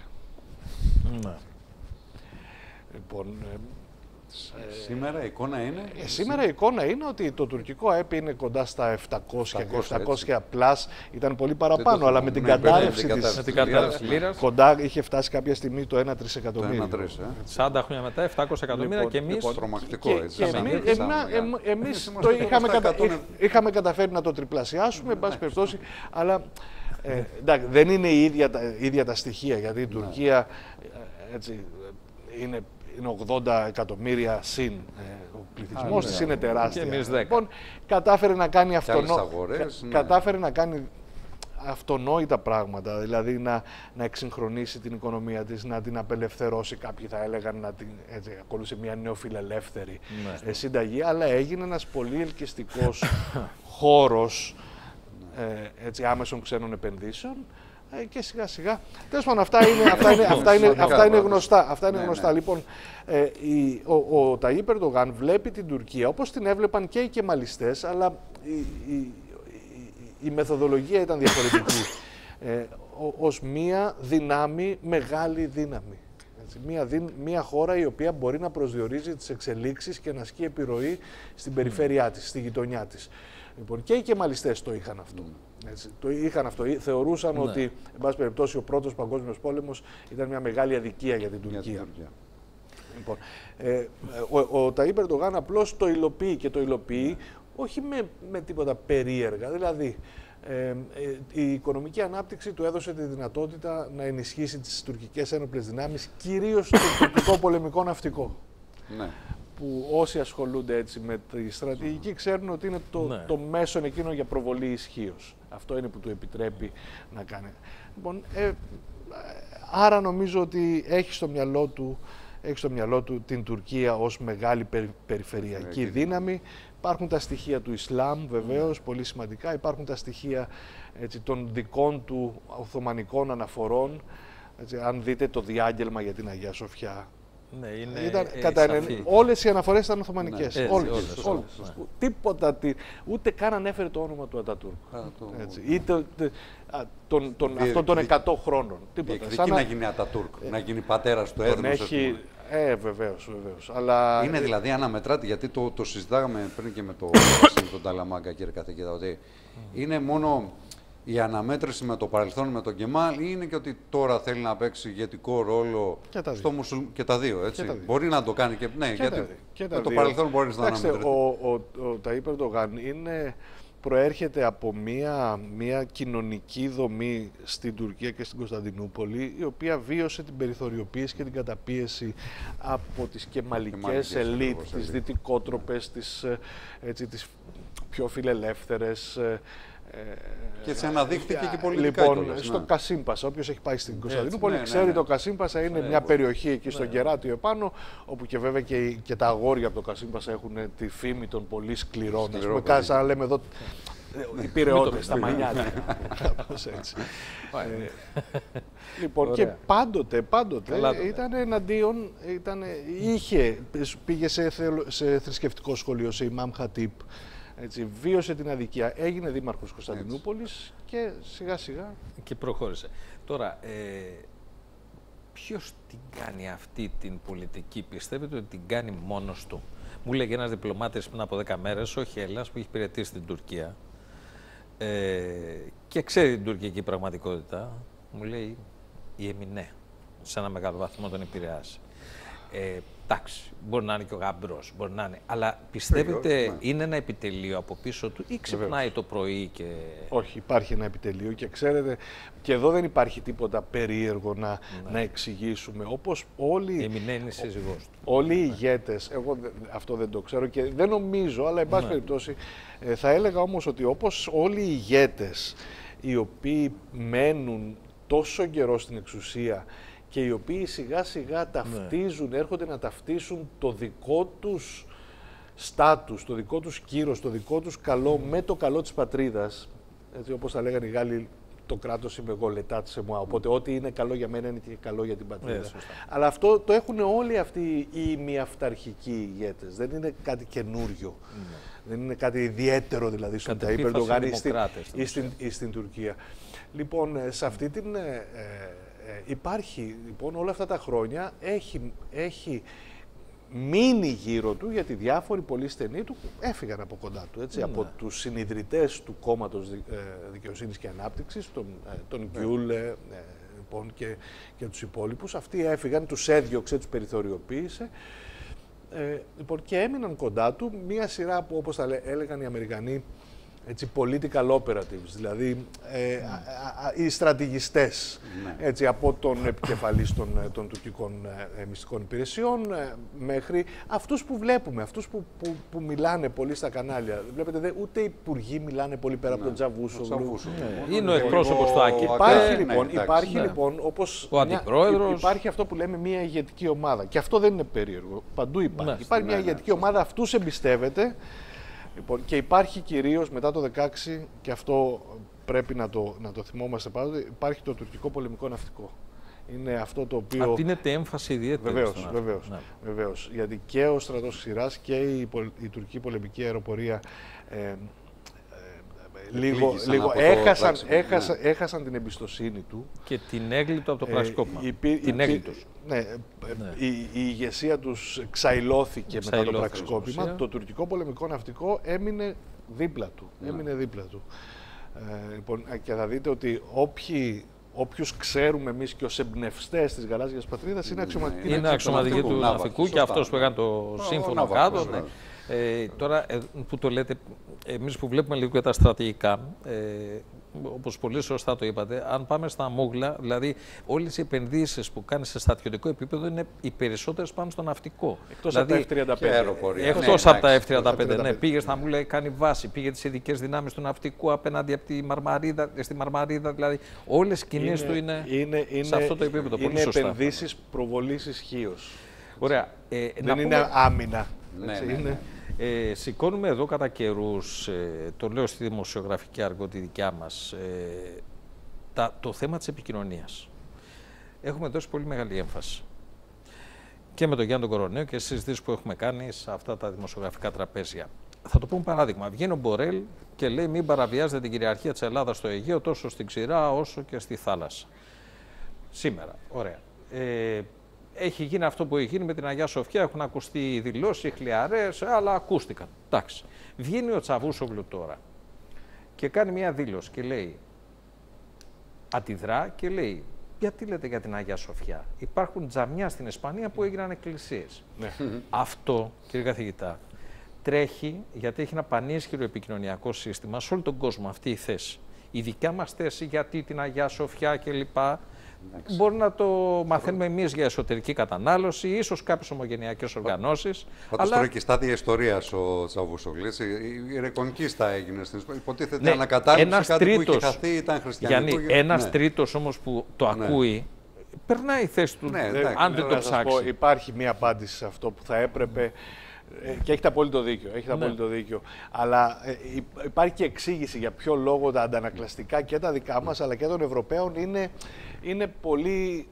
Λοιπόν, σήμερα η εικόνα είναι... Σήμερα η εικόνα είναι ότι το τουρκικό ΑΕΠ είναι κοντά στα 700 πλάς, ήταν πολύ παραπάνω, αλλά με την κατάρρευση της λίρας, κοντά είχε φτάσει κάποια στιγμή το 1 τρισεκατομμύριο. 40 χρόνια μετά, 700 εκατομμύρια και εμείς... Τρομακτικό, έτσι. Εμείς είχαμε καταφέρει να το τριπλασιάσουμε, εν πάση περιπτώσει, αλλά δεν είναι ίδια τα στοιχεία, γιατί η Τουρκία είναι 80 εκατομμύρια συν. Ο πληθυσμός της είναι τεράστια. Λοιπόν, κατάφερε να κάνει κατάφερε να κάνει αυτονόητα πράγματα, δηλαδή να εξυγχρονίσει την οικονομία της, να την απελευθερώσει. Κάποιοι θα έλεγαν να την ακολούθησε μια νεοφιλελεύθερη συνταγή, αλλά έγινε ένας πολύ ελκυστικός χώρος άμεσων ξένων επενδύσεων. Και σιγά σιγά. Τέλος πάντων, αυτά είναι γνωστά. Λοιπόν, ο Ταγίπ Ερντογάν βλέπει την Τουρκία όπως την έβλεπαν και οι κεμαλιστές, αλλά η μεθοδολογία ήταν διαφορετική. Ως μία μεγάλη δύναμη. Έτσι, μια χώρα η οποία μπορεί να προσδιορίζει τις εξελίξεις και να ασκεί επιρροή στην περιφέρειά της, στη γειτονιά της. Λοιπόν, και οι κεμαλιστές το είχαν αυτό. Έτσι, το είχαν αυτό. Θεωρούσαν ότι, εν πάση περιπτώσει, ο πρώτος παγκόσμιος πόλεμος ήταν μια μεγάλη αδικία για την Τουρκία. Λοιπόν, ο Ταΐπ Ερντογάν απλώς το υλοποιεί και το υλοποιεί όχι με τίποτα περίεργα. Δηλαδή, η οικονομική ανάπτυξη του έδωσε τη δυνατότητα να ενισχύσει τις τουρκικές ένοπλες δυνάμεις, κυρίως το τουρκικό πολεμικό ναυτικό. Ναι. Που όσοι ασχολούνται έτσι με τη στρατηγική ξέρουν ότι είναι το μέσον εκείνο για προβολή ισχύως. Αυτό είναι που του επιτρέπει να κάνει. Λοιπόν, άρα νομίζω ότι έχει στο μυαλό του την Τουρκία ως μεγάλη περιφερειακή δύναμη. Υπάρχουν τα στοιχεία του Ισλάμ, βεβαίως, πολύ σημαντικά. Υπάρχουν τα στοιχεία έτσι, των δικών του Οθωμανικών αναφορών. Έτσι, αν δείτε το διάγγελμα για την Αγία Σοφιά. Ναι, όλες οι αναφορές ήταν Οθωμανικές. Ναι, όλες. Τίποτα, ούτε καν ανέφερε το όνομα του Ατατούρκ. Είτε αυτών των 100 χρόνων. Διεκδικεί να γίνει Ατατούρκ, να γίνει πατέρας του έθνους. Βεβαίως. Αλλά... Είναι δηλαδή αναμετράτη, γιατί το συζητάγαμε πριν και με τον Ταλαμάγκα, κύριε καθηγητά, ότι είναι μόνο η αναμέτρηση με το παρελθόν, με τον Κεμάλ, ή είναι και ότι τώρα θέλει να παίξει ηγετικό ρόλο στο Μουσουλμάν. Και τα δύο, έτσι. Μπορεί να το κάνει και. Ναι, γιατί με το παρελθόν μπορεί να αναμετρηθεί. Ο Ταΐπ Ερντογάν προέρχεται από μια κοινωνική δομή στην Τουρκία και στην Κωνσταντινούπολη, η οποία βίωσε την περιθωριοποίηση και την καταπίεση από τις κεμαλικές ελίτ, τις δυτικότροπες, τις πιο φιλελεύθερες. Και έτσι αναδείχθηκε και πολιτικά. Λοιπόν, στο Κασίμπασα, όποιος έχει πάει στην Κωνσταντινούπολη ξέρει το Κασίμπασα είναι μια περιοχή εκεί στον Κεράτιο επάνω, όπου και βέβαια και τα αγόρια από το Κασίμπασα έχουν τη φήμη των πολύ σκληρών. Σαν να λέμε εδώ οι Πειραιώτες, τα μανιάτια. Λοιπόν, και πάντοτε ήταν εναντίον, πήγε σε θρησκευτικό σχολείο, σε Ιμάμ Χατίπ. Έτσι, βίωσε την αδικία, έγινε δήμαρχος Κωνσταντινούπολης και σιγά σιγά... Και προχώρησε. Τώρα, ποιος την κάνει αυτή την πολιτική, πιστεύετε ότι την κάνει μόνος του? Μου λέγε ένας διπλωμάτης πριν από 10 μέρες, όχι Έλληνας, που έχει υπηρετήσει στην Τουρκία και ξέρει την τουρκική πραγματικότητα, μου λέει η Εμινέ, σε ένα μεγάλο βαθμό τον επηρεάσει. Εντάξει, μπορεί να είναι και ο γαμπρός, μπορεί να είναι. Αλλά πιστεύετε είναι ένα επιτελείο από πίσω του ή ξυπνάει το πρωί και... Όχι, υπάρχει ένα επιτελείο και ξέρετε, και εδώ δεν υπάρχει τίποτα περίεργο να εξηγήσουμε. Όπως όλοι... Η Εμινέ είναι σύζυγός του. Όλοι οι ηγέτες, εγώ αυτό δεν το ξέρω και δεν νομίζω, αλλά εν πάση περιπτώσει θα έλεγα όμως ότι όπως όλοι οι ηγέτες οι οποίοι μένουν τόσο καιρό στην εξουσία και οι οποίοι σιγά σιγά ταυτίζουν, έρχονται να ταυτίσουν το δικό τους στάτους, το δικό τους κύρος, το δικό τους καλό με το καλό της πατρίδας. Έτσι, όπως θα λέγανε οι Γάλλοι, το κράτος είμαι εγώ, λετά σε moi. Οπότε ό,τι είναι καλό για μένα είναι και καλό για την πατρίδα. Αλλά αυτό το έχουν όλοι αυτοί οι ημιαυταρχικοί ηγέτες. Δεν είναι κάτι καινούριο. Δεν είναι κάτι ιδιαίτερο δηλαδή στον Ταΐπ Ερντογάν ή στην Τουρκία. Λοιπόν, σε αυτή την... υπάρχει λοιπόν όλα αυτά τα χρόνια, έχει μείνει γύρω του, γιατί διάφοροι πολύ στενοί του έφυγαν από κοντά του, έτσι, από τους συνιδρυτές του κόμματος Δικαιοσύνης και Ανάπτυξης, τον Γκιούλ λοιπόν, και τους υπόλοιπους. Αυτοί έφυγαν, τους έδιωξε, τους περιθωριοποίησε λοιπόν, και έμειναν κοντά του μία σειρά από, όπως τα έλεγαν οι Αμερικανοί, έτσι, political operatives, δηλαδή οι στρατηγιστές, έτσι, από τον επικεφαλής των τουρκικών μυστικών υπηρεσιών μέχρι αυτούς που βλέπουμε, αυτούς που μιλάνε πολύ στα κανάλια. Βλέπετε, ούτε οι υπουργοί μιλάνε πολύ πέρα από τον Τζαβούσογλου. Είναι ο εκπρόσωπος του Άκη. Υπάρχει λοιπόν, όπως ο αντιπρόεδρος. Υπάρχει αυτό που λέμε μια ηγετική ομάδα. Και αυτό δεν είναι περίεργο. Παντού υπάρχει. Υπάρχει μια ηγετική ομάδα, αυτούς εμπιστεύεται. Λοιπόν, και υπάρχει κυρίως μετά το 2016, και αυτό πρέπει να το θυμόμαστε πάντοτε, υπάρχει το τουρκικό πολεμικό ναυτικό. Είναι αυτό το οποίο... Απτύνεται έμφαση ιδιαίτερη. Βεβαίως. Γιατί και ο στρατός Ξηράς και η τουρκική πολεμική αεροπορία έχασαν την εμπιστοσύνη του. Και την έγκλητο από το πραξικόπημα. Την έγκλητος. Ναι, η ηγεσία τους ξαϊλώθηκε μετά το πραξικόπημα. Το τουρκικό πολεμικό ναυτικό έμεινε δίπλα του. Λοιπόν, και θα δείτε ότι όποιους ξέρουμε εμείς και ως εμπνευστές της γαλάζιας πατρίδας είναι αξιωματικοί. Είναι αξιωματικοί του ναυτικού και αυτός που έκανε το σύμφωνο κάτω. Τώρα που το λέτε, εμείς που βλέπουμε λίγο και τα στρατηγικά, όπως πολύ σωστά το είπατε, αν πάμε στα μούγλα, δηλαδή όλες οι επενδύσεις που κάνει σε στρατιωτικό επίπεδο είναι οι περισσότερες πάνω στο ναυτικό. Εκτός δηλαδή, από τα F-35. Εκτός από τα F-35. Ναι, πήγε στα μούγλα, κάνει βάση, πήγε τις ειδικές δυνάμεις του ναυτικού απέναντι από τη Μαρμαρίδα, στη Μαρμαρίδα, δηλαδή όλες οι κινήσεις του είναι σε αυτό το επίπεδο. Είναι επενδύσεις προβολής ισχύως. Ωραία. Δεν είναι άμυνα. Ναι. Σηκώνουμε εδώ κατά καιρούς, το λέω στη δημοσιογραφική αργό τη δικιά μας, το θέμα της επικοινωνίας. Έχουμε δώσει πολύ μεγάλη έμφαση. Και με τον Γιάννη τον Κοροναίο και στις συζητήσεις που έχουμε κάνει σε αυτά τα δημοσιογραφικά τραπέζια. Θα το πούμε παράδειγμα. Βγαίνει ο Μπορέλ και λέει μην παραβιάζετε την κυριαρχία της Ελλάδας στο Αιγαίο τόσο στην ξηρά όσο και στη θάλασσα. Σήμερα. Ωραία. Έχει γίνει αυτό που έχει γίνει με την Αγία Σοφιά, έχουν ακουστεί δηλώσεις, χλιαρές, αλλά ακούστηκαν. Εντάξει. Βγαίνει ο Τσαβούσογλου τώρα και κάνει μια δήλωση και λέει, αντιδρά και λέει, γιατί λέτε για την Αγία Σοφιά, υπάρχουν τζαμιά στην Ισπανία που έγιναν εκκλησίες. Ναι. Αυτό, κύριε καθηγητά, τρέχει γιατί έχει ένα πανίσχυρο επικοινωνιακό σύστημα σε όλο τον κόσμο αυτή η θέση. Η δικιά μας θέση γιατί την Αγία Σοφιά κλπ. Μπορεί να το μαθαίνουμε εμείς για εσωτερική κατανάλωση, ίσως κάποιες ομογενειακές οργανώσεις. Πάντως τώρα και στάδια ιστορίας ο Τσαβούσογλης, η Ρεκονκίστα έγινε στην Ισπανία. Υποτίθεται ανακατάληψη κάτι που είχε χαθεί, ήταν χριστιανικό. Γιάννη, ένας τρίτος όμως που το ακούει, περνάει η θέση του, αν δεν το ψάξει. Υπάρχει μία απάντηση σε αυτό που θα έπρεπε. Και έχετε απόλυτο δίκιο. Αλλά υπάρχει και εξήγηση για ποιο λόγο τα αντανακλαστικά και τα δικά μας αλλά και των Ευρωπαίων είναι πολύ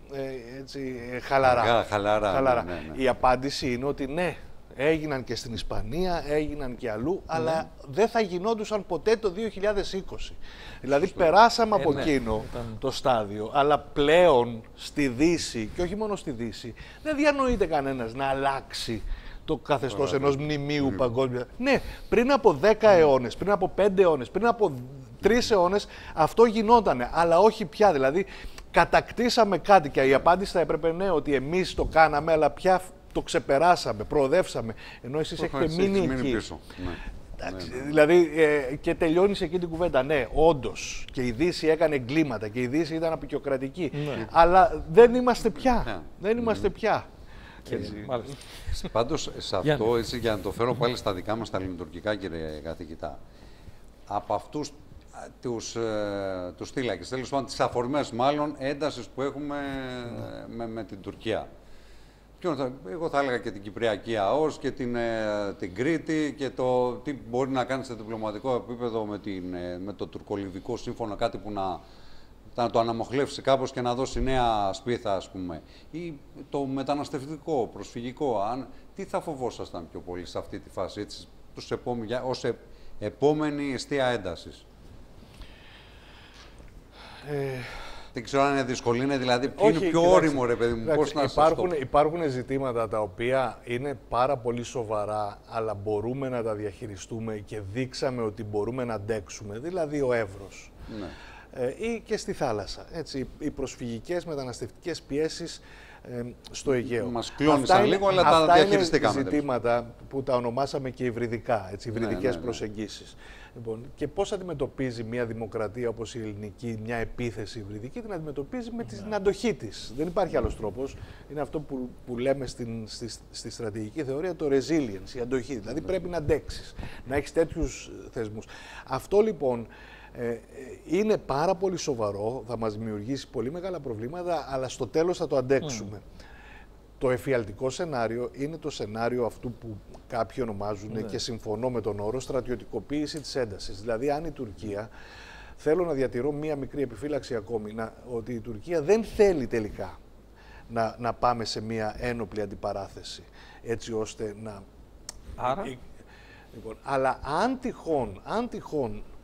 χαλαρά. Ναι. Η απάντηση είναι ότι ναι, έγιναν και στην Ισπανία, έγιναν και αλλού, αλλά δεν θα γινόντουσαν ποτέ το 2020. Δηλαδή περάσαμε από εκείνο το στάδιο, αλλά πλέον στη Δύση, και όχι μόνο στη Δύση, δεν διανοείται κανένας να αλλάξει το καθεστώς ενός μνημείου παγκόσμια. Ναι, πριν από 10 αιώνες, πριν από 5 αιώνες, πριν από 3 αιώνες αυτό γινότανε, αλλά όχι πια. Δηλαδή κατακτήσαμε κάτι και η απάντηση θα έπρεπε ναι, ότι εμείς το κάναμε, αλλά πια το ξεπεράσαμε, προοδεύσαμε, ενώ εσείς έχετε μείνει εκεί. Πίσω. Δηλαδή και τελειώνει σε εκείνη την κουβέντα. Ναι, όντως και η Δύση έκανε εγκλήματα και η Δύση ήταν απεικιοκρατική, αλλά δεν είμαστε πια. Δεν είμαστε πια. Πάντως σε αυτό, έτσι, για να το φέρω πάλι στα δικά μας τα ελληνοτουρκικά, κύριε καθηγητά, από αυτούς τους θύλακες, τέλος πάντων τις αφορμές μάλλον έντασης που έχουμε με την Τουρκία. Εγώ θα έλεγα και την Κυπριακή ΑΟΣ και την Κρήτη και το τι μπορεί να κάνει σε διπλωματικό επίπεδο με το τουρκολιβικό σύμφωνο, κάτι που να το αναμοχλεύσει κάπως και να δώσει νέα σπίθα, ας πούμε. Ή το μεταναστευτικό, προσφυγικό. Τι θα φοβόσασταν πιο πολύ σε αυτή τη φάση, έτσι, ως επόμενη εστία έντασης. Δεν ξέρω αν είναι δύσκολη, είναι δηλαδή είναι πιο όριμο, ρε παιδί μου, πώς να υπάρχουν ζητήματα τα οποία είναι πάρα πολύ σοβαρά, αλλά μπορούμε να τα διαχειριστούμε και δείξαμε ότι μπορούμε να αντέξουμε, δηλαδή ο Εύρος. Ναι. Ή και στη θάλασσα. Έτσι, οι προσφυγικές μεταναστευτικές πιέσεις στο Αιγαίο. Μας κλώνησαν λίγο, αλλά τα διαχειριστήκαμε. Είναι ζητήματα που τα ονομάσαμε και υβριδικά, υβριδικές προσεγγίσεις. Λοιπόν, και πώς αντιμετωπίζει μια δημοκρατία όπως η ελληνική μια επίθεση υβριδική, την αντιμετωπίζει με την αντοχή της. Δεν υπάρχει άλλος τρόπος. Είναι αυτό που λέμε στη στρατηγική θεωρία το resilience, η αντοχή. Δηλαδή πρέπει να αντέξεις, να έχεις τέτοιους θεσμούς. Αυτό λοιπόν είναι πάρα πολύ σοβαρό, θα μας δημιουργήσει πολύ μεγάλα προβλήματα, αλλά στο τέλος θα το αντέξουμε. Το εφιαλτικό σενάριο είναι το σενάριο αυτού που κάποιοι ονομάζουν και συμφωνώ με τον όρο στρατιωτικοποίηση της έντασης. Δηλαδή αν η Τουρκία, θέλω να διατηρώ μία μικρή επιφύλαξη ακόμη, ότι η Τουρκία δεν θέλει τελικά να πάμε σε μία ένοπλη αντιπαράθεση, έτσι ώστε να... Άρα... Λοιπόν, αλλά αν τυχόν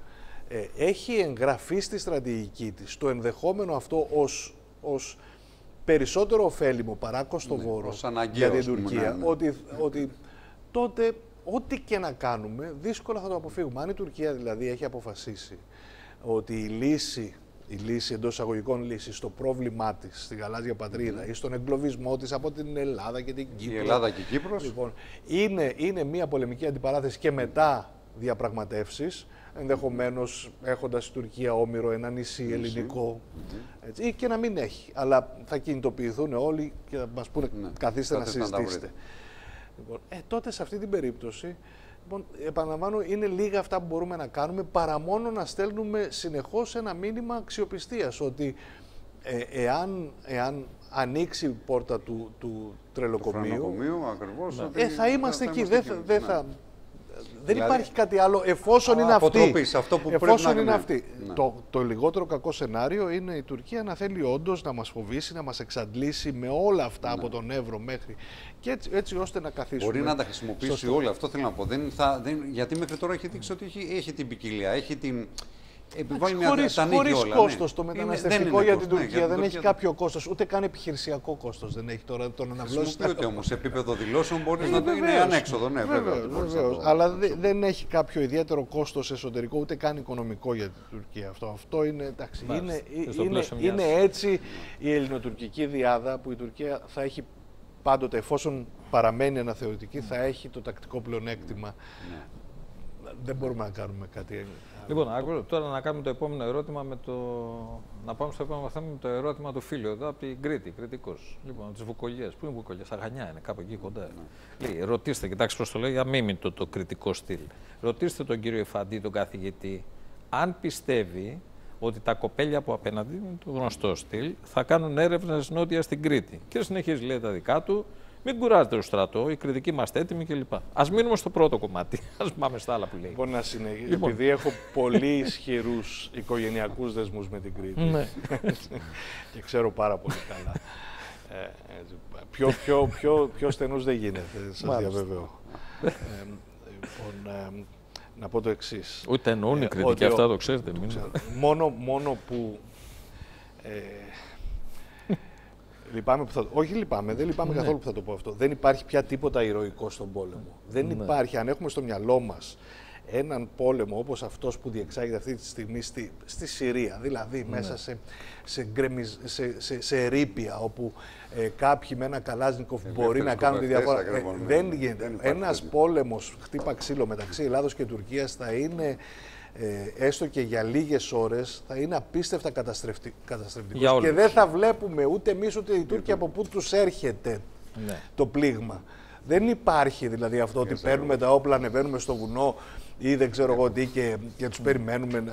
έχει εγγραφεί στη στρατηγική της το ενδεχόμενο αυτό ως περισσότερο ωφέλιμο παρά κοστοβόρο για την Τουρκία, ότι τότε ό,τι και να κάνουμε δύσκολα θα το αποφύγουμε. Αν η Τουρκία δηλαδή έχει αποφασίσει ότι η λύση εντός εισαγωγικών λύση στο πρόβλημά της στη γαλάζια πατρίδα ή στον εγκλωβισμό της από την Ελλάδα και την Κύπρο. Η Ελλάδα και η Κύπρος. Λοιπόν, είναι μια πολεμική αντιπαράθεση και μετά διαπραγματεύσεις, ενδεχομένως έχοντας η Τουρκία όμηρο ένα νησί ελληνικό, έτσι, ή και να μην έχει. Αλλά θα κινητοποιηθούν όλοι και θα μας πούνε καθίστε να συζητήσετε. Λοιπόν, τότε σε αυτή την περίπτωση, λοιπόν, επαναλαμβάνω, είναι λίγα αυτά που μπορούμε να κάνουμε παρά μόνο να στέλνουμε συνεχώς ένα μήνυμα αξιοπιστίας ότι εάν ανοίξει η πόρτα του τρελοκομείου, θα είμαστε εκεί. Δεν υπάρχει κάτι άλλο εφόσον είναι αυτή. Εφόσον είναι αυτή. Το λιγότερο κακό σενάριο είναι η Τουρκία να θέλει όντως να μας φοβήσει, να μας εξαντλήσει με όλα αυτά από τον Εύρο μέχρι. Και έτσι ώστε να καθίσουμε. Μπορεί να τα χρησιμοποιήσει όλα. Αυτό θέλω να πω. Γιατί μέχρι τώρα έχει δείξει ότι έχει την ποικιλία, έχει την. Χωρίς κόστος το μεταναστευτικό για την Τουρκία. Δεν έχει κάποιο κόστος, ούτε καν επιχειρησιακό κόστος δεν έχει τώρα το να αναβλώσει. Χρησιμοποιείται όμως σε επίπεδο δηλώσεων μπορεί να το είναι ανέξοδο. Ναι, βεβαίως. Αλλά δεν έχει κάποιο ιδιαίτερο κόστος εσωτερικό, ούτε καν οικονομικό για την Τουρκία. Αυτό είναι, εντάξει, είναι έτσι η ελληνοτουρκική διάδα που η Τουρκία θα έχει πάντοτε, εφόσον παραμένει αναθεωρητική, θα έχει το τακτικό πλεονέκτημα. Δεν μπορούμε να κάνουμε κάτι. Λοιπόν, τώρα να κάνουμε το επόμενο ερώτημα να πάμε στο επόμενο θέμα με το ερώτημα του φίλου εδώ από την Κρήτη, κριτικός. Λοιπόν, τις Βουκολιές. Πού είναι Βουκολιές, Αγανιά είναι, κάπου εκεί κοντά. Λέει, ρωτήστε, κοιτάξτε πώς το λέει, αμίμητο το κριτικό στυλ. Ρωτήστε τον κύριο Εφαντή, τον καθηγητή, αν πιστεύει ότι τα κοπέλια που απέναντι, είναι το γνωστό στυλ, θα κάνουν έρευνες νότια στην Κρήτη. Και συνεχίζει, λέει τα δικά του. Μην κουράζετε το στρατό, οι κριτικοί είμαστε έτοιμοι κλπ. Ας μείνουμε στο πρώτο κομμάτι. Ας πάμε στα άλλα που λέει. Μπορεί να συνεχίσει. Λοιπόν. Επειδή έχω πολύ ισχυρούς οικογενειακούς δεσμούς με την Κρήτη. Ναι. Και ξέρω πάρα πολύ καλά. Πιο στενούς δεν γίνεται, σας διαβεβαιώ. Λοιπόν, να πω το εξής. Ούτε εννοούν οι κριτικοί αυτά, το ξέρετε. Μόνο που. Όχι λυπάμαι, δεν λυπάμαι καθόλου που θα το πω αυτό. Δεν υπάρχει πια τίποτα ηρωικό στον πόλεμο. Δεν υπάρχει. Αν έχουμε στο μυαλό μας έναν πόλεμο όπως που διεξάγεται αυτή τη στιγμή στη Συρία, δηλαδή μέσα σε ερείπια όπου κάποιοι με ένα Καλάζνικοφ μπορεί να κάνουν τη διαφορά. Δεν γίνεται. Ένας πόλεμος χτύπα ξύλο μεταξύ Ελλάδος και Τουρκίας θα είναι, έστω και για λίγες ώρες, θα είναι απίστευτα καταστρεπτικός. Και δεν θα βλέπουμε ούτε εμείς ούτε οι Τούρκοι από πού τους έρχεται το πλήγμα. Δεν υπάρχει δηλαδή αυτό ότι παίρνουμε τα όπλα, ανεβαίνουμε στο βουνό ή δεν ξέρω εγώ τι και τους περιμένουμε.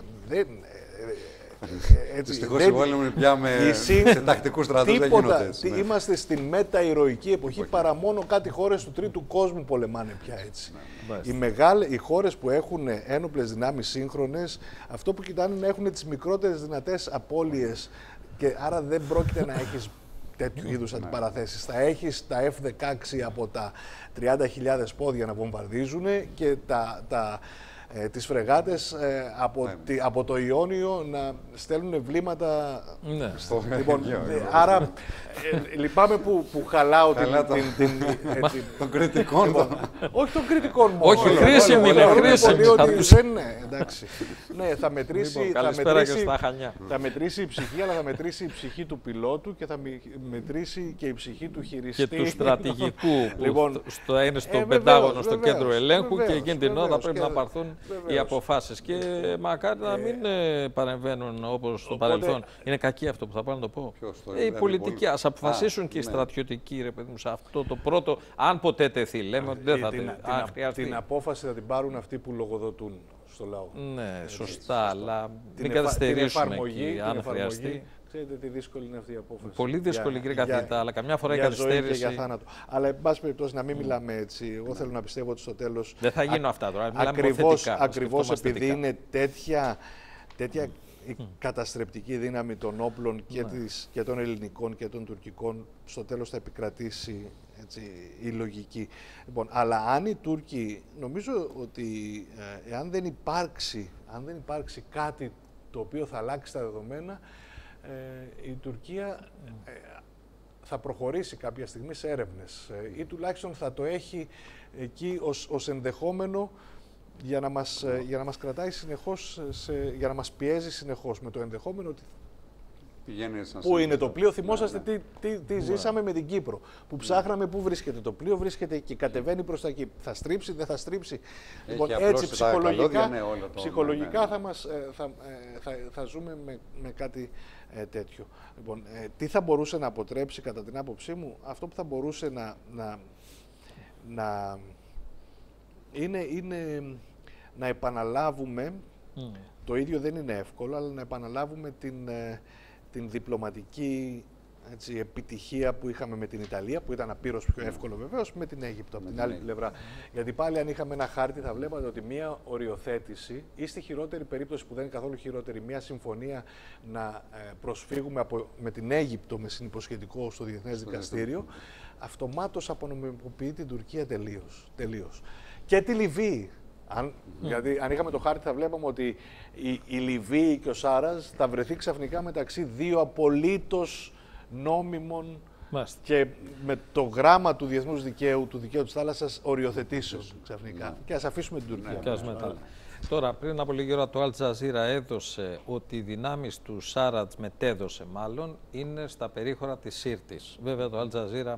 Δυστυχώς οι πόλεμοι πια σε τακτικούς στρατούς δεν γίνονται έτσι. Είμαστε στην μετα-ηρωική εποχή, παρά μόνο κάτι χώρες του τρίτου κόσμου πολεμάνε πια έτσι. Οι χώρες που έχουν ένοπλες δυνάμεις σύγχρονες, αυτό που κοιτάνε να έχουν τις μικρότερες δυνατές απώλειες και άρα δεν πρόκειται να έχεις τέτοιου είδους αντιπαραθέσεις. Θα έχεις τα F-16 από τα 30.000 πόδια να βομβαρδίζουν και τις φρεγάτες από το Ιόνιο να στέλνουν βλήματα. Λοιπόν, άρα λυπάμαι που χαλάω των κριτικών. Όχι των κριτικών μόνο. Όχι, χρήσιμη είναι. Εντάξει. Ναι, θα μετρήσει η ψυχή, αλλά θα μετρήσει η ψυχή του πιλότου και θα μετρήσει και η ψυχή του χειριστή. Και του στρατηγικού που είναι στο Πεντάγωνο, στο κέντρο ελέγχου και εκείνη την ώρα πρέπει να πάρθουν οι αποφάσεις. Και μακάρι να μην παρεμβαίνουν όπως στο παρελθόν. Είναι κακή αυτό που θα πάω να το πω. Οι πολιτικοί, ας αποφασίσουν και οι στρατιωτικοί, ρε παιδί μου, σε αυτό το πρώτο, αν ποτέ τεθεί. Λέμε ότι δεν θα τεθεί. Την απόφαση θα την πάρουν αυτοί που λογοδοτούν στο λαό. Ναι, σωστά, αλλά μην καθυστερήσουμε εκεί, αν χρειαστεί. Ξέρετε τι δύσκολη είναι αυτή η απόφαση. Πολύ δύσκολη, κύριε καθηγητά, αλλά καμιά φορά η καθυστέρηση. Για θάνατο. Αλλά, εν πάση περιπτώσει, να μην μιλάμε έτσι. Εγώ θέλω να πιστεύω ότι στο τέλος. Δεν θα γίνω αυτά τώρα. Ακριβώς επειδή είναι τέτοια η καταστρεπτική δύναμη των όπλων και των ελληνικών και των τουρκικών, στο τέλος θα επικρατήσει η λογική. Λοιπόν, αλλά αν οι Τούρκοι, νομίζω ότι αν δεν υπάρξει κάτι το οποίο θα αλλάξει τα δεδομένα, η Τουρκία θα προχωρήσει κάποια στιγμή σε έρευνες ή τουλάχιστον θα το έχει εκεί ως ενδεχόμενο για να μας κρατάει συνεχώς, για να μας πιέζει συνεχώς με το ενδεχόμενο ότι πού είναι το πλοίο. Θυμόσαστε τι ζήσαμε με την Κύπρο, που ψάχναμε πού βρίσκεται το πλοίο, βρίσκεται εκεί, κατεβαίνει προς τα εκεί. Θα στρίψει, δεν θα στρίψει. Λοιπόν, έτσι ψυχολογικά θα ζούμε με κάτι τέτοιο. Λοιπόν, τι θα μπορούσε να αποτρέψει κατά την άποψή μου? Αυτό που θα μπορούσε είναι να επαναλάβουμε, το ίδιο δεν είναι εύκολο, αλλά να επαναλάβουμε την διπλωματική επιτυχία που είχαμε με την Ιταλία, που ήταν απείρως πιο εύκολο βεβαίως, με την Αίγυπτο από την άλλη πλευρά. Γιατί πάλι αν είχαμε ένα χάρτη θα βλέπατε ότι μία οριοθέτηση ή στη χειρότερη περίπτωση που δεν είναι καθόλου χειρότερη, μία συμφωνία να προσφύγουμε με την Αίγυπτο με συνυποσχετικό στο Διεθνές Δικαστήριο, αυτομάτως απονομιμοποιεί την Τουρκία τελείως. Και τη Λιβύη. Γιατί αν είχαμε το χάρτη θα βλέπαμε ότι η Λιβύη και ο Σάρας θα βρεθεί ξαφνικά μεταξύ δύο απολύτως νόμιμων και με το γράμμα του διεθνούς δικαίου, του δικαίου της θάλασσας, οριοθετήσεων ξαφνικά. Και ας αφήσουμε την Τουρκία. Τώρα, πριν από λίγη ώρα, το Al Jazeera έδωσε ότι οι δυνάμεις του Σάρατς, μετέδωσε μάλλον, είναι στα περίχωρα της Σύρτης. Βέβαια, το Al Jazeera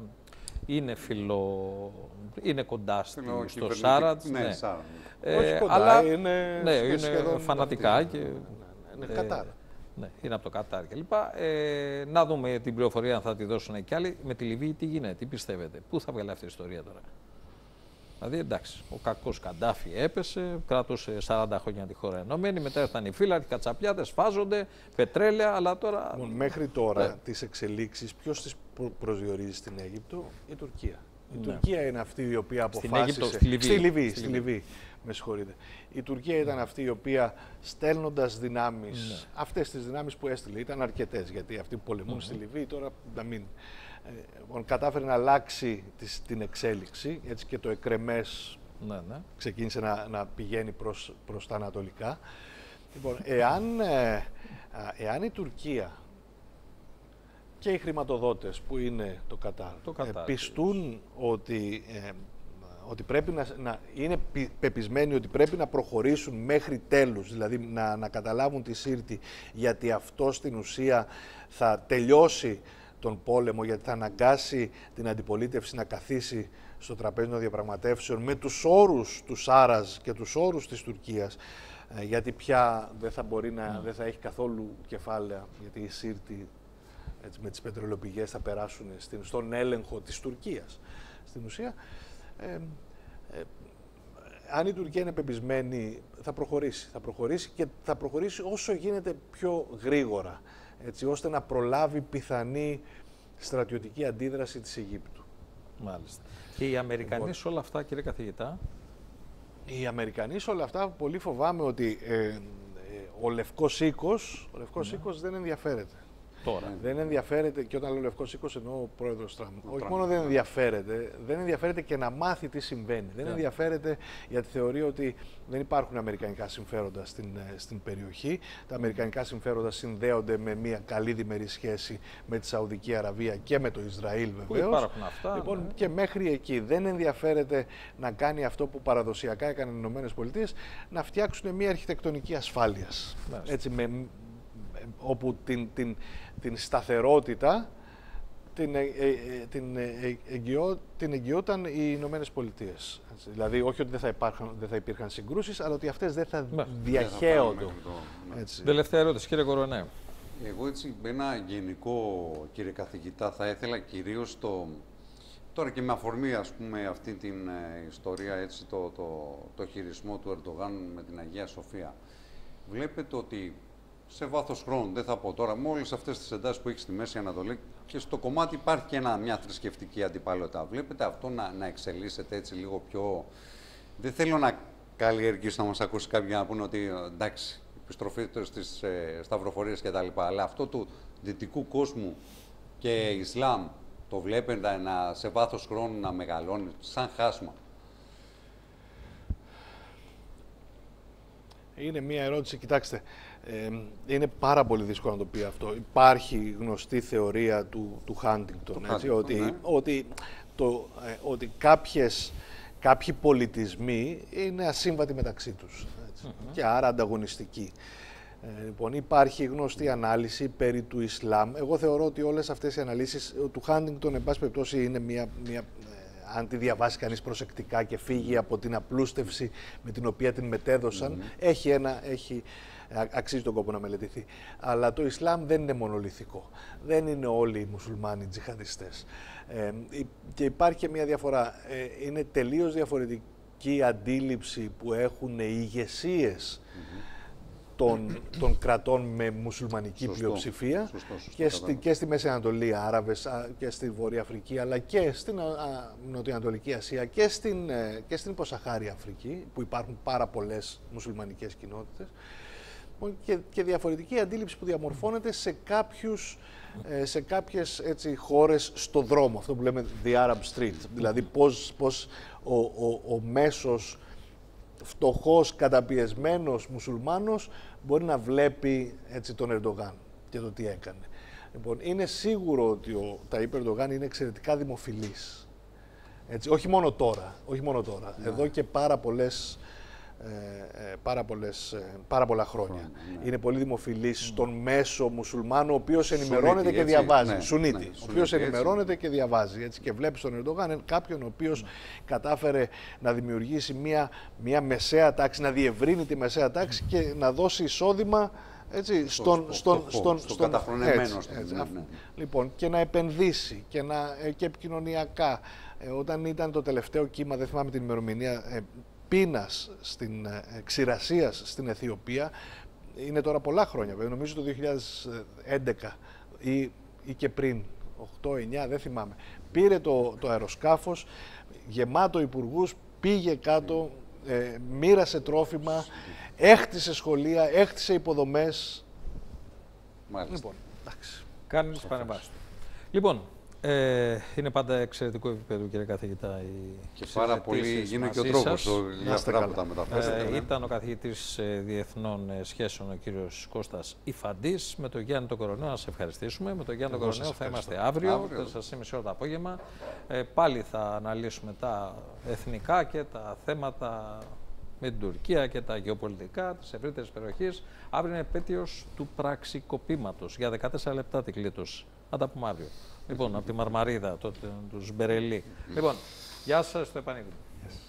είναι κοντά στο Σάρατς. Όχι κοντά, αλλά είναι φανατικά και είναι Κατάρ. Ναι, είναι από το Κατάρ κλπ. Να δούμε την πληροφορία αν θα τη δώσουν και άλλοι. Με τη Λιβύη τι γίνεται, τι πιστεύετε, πού θα βγάλει αυτή η ιστορία τώρα? Δηλαδή, εντάξει, ο κακός Καντάφη έπεσε, κράτησε 40 χρόνια τη χώρα ενωμένη, μετά ήρθαν οι φύλακοι, οι κατσαπιάτες, φάζονται, πετρέλαια, αλλά τώρα... Μέχρι τώρα τις εξελίξεις ποιος τις προσδιορίζει στην Αίγυπτο? Η Τουρκία. Η Τουρκία είναι αυτή η οποία αποφάσισε... Στη Λιβύη. Με συγχωρείτε. Η Τουρκία ήταν αυτή η οποία, στέλνοντας δυνάμεις, αυτές τις δυνάμεις που έστειλε, ήταν αρκετές, γιατί αυτοί που πολεμούν στη Λιβύη τώρα να μην... κατάφερε να αλλάξει την εξέλιξη, έτσι, και το εκρεμές ξεκίνησε να πηγαίνει προς τα ανατολικά. Λοιπόν, εάν η Τουρκία και οι χρηματοδότες που είναι το Κατάρ πιστούν ότι πρέπει είναι πεπισμένοι ότι πρέπει να προχωρήσουν μέχρι τέλους, δηλαδή να καταλάβουν τη Σύρτη, γιατί αυτό στην ουσία θα τελειώσει τον πόλεμο, γιατί θα αναγκάσει την αντιπολίτευση να καθίσει στο τραπέζι των διαπραγματεύσεων με τους όρους του Σάρας και τους όρους της Τουρκίας, γιατί πια δεν θα μπορεί δεν θα έχει καθόλου κεφάλαια, γιατί η Σύρτη με τις πετρελαιοπηγές θα περάσουν στον έλεγχο της Τουρκίας. Στην ουσία, αν η Τουρκία είναι πεπισμένη, θα προχωρήσει και θα προχωρήσει όσο γίνεται πιο γρήγορα, έτσι ώστε να προλάβει πιθανή στρατιωτική αντίδραση της Αιγύπτου. Μάλιστα. Και οι Αμερικανοί σε όλα αυτά, κύριε καθηγητά? Οι Αμερικανοί σε όλα αυτά, πολύ φοβάμαι ότι ο Λευκός Οίκος δεν ενδιαφέρεται. Τώρα. Δεν ενδιαφέρεται, και όταν λέω Λευκός Οίκος εννοώ ο πρόεδρος Τραμπ. Όχι μόνο δεν ενδιαφέρεται και να μάθει τι συμβαίνει. Δεν ενδιαφέρεται γιατί θεωρεί ότι δεν υπάρχουν αμερικανικά συμφέροντα στην περιοχή. Τα αμερικανικά συμφέροντα συνδέονται με μια καλή διμερή σχέση με τη Σαουδική Αραβία και με το Ισραήλ βεβαίως. Υπάρχουν αυτά. Λοιπόν, και μέχρι εκεί δεν ενδιαφέρεται να κάνει αυτό που παραδοσιακά έκαναν οι Ηνωμένες Πολιτείες, να φτιάξουν μια αρχιτεκτονική ασφάλειας. Έτσι, όπου την σταθερότητα την εγγυόταν οι Ηνωμένες Πολιτείες. Δηλαδή, όχι ότι δεν θα υπήρχαν συγκρούσεις, αλλά ότι αυτές δεν θα διαχέονται. Τελευταία ερώτηση, κύριε Κορονέ. Εγώ έτσι, ένα γενικό, κύριε καθηγητά, θα ήθελα κυρίως τώρα και με αφορμή, ας πούμε, αυτή την ιστορία, έτσι, το χειρισμό του Ερντογάν με την Αγία Σοφία. Βλέπετε ότι σε βάθος χρόνου, δεν θα πω τώρα, με όλες αυτές τις εντάσεις που έχει στη Μέση Ανατολή και στο κομμάτι υπάρχει και μια θρησκευτική αντιπαλότητα. Βλέπετε αυτό να εξελίσσεται έτσι λίγο πιο... Δεν θέλω να καλλιεργήσω, να μας ακούσει κάποιοι να πούνε ότι εντάξει, επιστροφή στις σταυροφορίες κτλ. Αλλά αυτό του δυτικού κόσμου και Ισλάμ το βλέπετε σε βάθος χρόνου να μεγαλώνει σαν χάσμα. Είναι μια ερώτηση, κοιτάξτε, είναι πάρα πολύ δύσκολο να το πει αυτό. Υπάρχει γνωστή θεωρία του Χάντινγκτον, ότι κάποιοι πολιτισμοί είναι ασύμβατοι μεταξύ τους και άρα ανταγωνιστικοί. Λοιπόν, υπάρχει γνωστή ανάλυση περί του Ισλάμ. Εγώ θεωρώ ότι όλες αυτές οι αναλύσεις του Χάντινγκτον, εν πάση περιπτώσει, είναι αν τη διαβάσει κανείς προσεκτικά και φύγει από την απλούστευση με την οποία την μετέδωσαν, αξίζει τον κόπο να μελετηθεί. Αλλά το Ισλάμ δεν είναι μονολυθικό. Δεν είναι όλοι οι μουσουλμάνοι τζιχαντιστές. Και υπάρχει και μια διαφορά. Είναι τελείως διαφορετική αντίληψη που έχουν οι ηγεσίες των κρατών με μουσουλμανική πλειοψηφία και στη Μέση Ανατολή, Άραβες και στη Βόρεια Αφρική, αλλά και στην Νοτιοανατολική Ασία και στην Υποσαχάρια Αφρική, που υπάρχουν πάρα πολλές μουσουλμανικές κοινότητες, και διαφορετική αντίληψη που διαμορφώνεται σε κάποιες χώρες στο δρόμο, αυτό που λέμε the Arab Street, δηλαδή πώς ο μέσος φτωχός, καταπιεσμένος μουσουλμάνος μπορεί να βλέπει τον Ερντογάν και το τι έκανε. Λοιπόν, είναι σίγουρο ότι ο Ταΐπ Ερντογάν είναι εξαιρετικά δημοφιλής. Όχι μόνο τώρα. Εδώ και πάρα πολλά χρόνια. Είναι πολύ δημοφιλής στον μέσο μουσουλμάνο, ο οποίος ενημερώνεται και διαβάζει. Σουνίτη. Ο οποίος ενημερώνεται και διαβάζει. Και βλέπει στον Ερντογάν κάποιον ο οποίος κατάφερε να δημιουργήσει μια μεσαία τάξη, να διευρύνει τη μεσαία τάξη και να δώσει εισόδημα στον καταχρονεμένο. Λοιπόν, και να επενδύσει και επικοινωνιακά. Όταν ήταν το τελευταίο κύμα, δεν θυμάμαι την ημερομηνία, πείνας, ξηρασίας στην Αιθιοπία, είναι τώρα πολλά χρόνια, νομίζω το 2011 ή και πριν, 8-9, δεν θυμάμαι. Πήρε το αεροσκάφος, γεμάτο υπουργούς, πήγε κάτω, μοίρασε τρόφιμα, έχτισε σχολεία, έχτισε υποδομές. Μάλιστα. Λοιπόν, εντάξει. Κάνει τις παρεμβάσεις του. Λοιπόν, είναι πάντα εξαιρετικό επίπεδο, κύριε καθηγητά. Και πάρα πολύ γίνεται και ο τρόπος για αυτά που τα μεταφέρετε. Ήταν ο καθηγητής διεθνών σχέσεων, ο κύριος Κώστας Ιφαντής. Με τον Γιάννη τον Κοροναίο να σας ευχαριστήσουμε. Με τον Γιάννη τον Κοροναίο θα είμαστε αύριο, 4:30 το απόγευμα. Πάλι θα αναλύσουμε τα εθνικά και τα θέματα με την Τουρκία και τα γεωπολιτικά της ευρύτερης περιοχής. Αύριο είναι επέτειος του πραξικοπήματος. Για 14 λεπτά την κλήτωση. Θα τα πούμε αύριο. Λοιπόν, από τη Μαρμαρίδα, του Μπερελή. Λοιπόν, γεια σας, στο επανείδημα.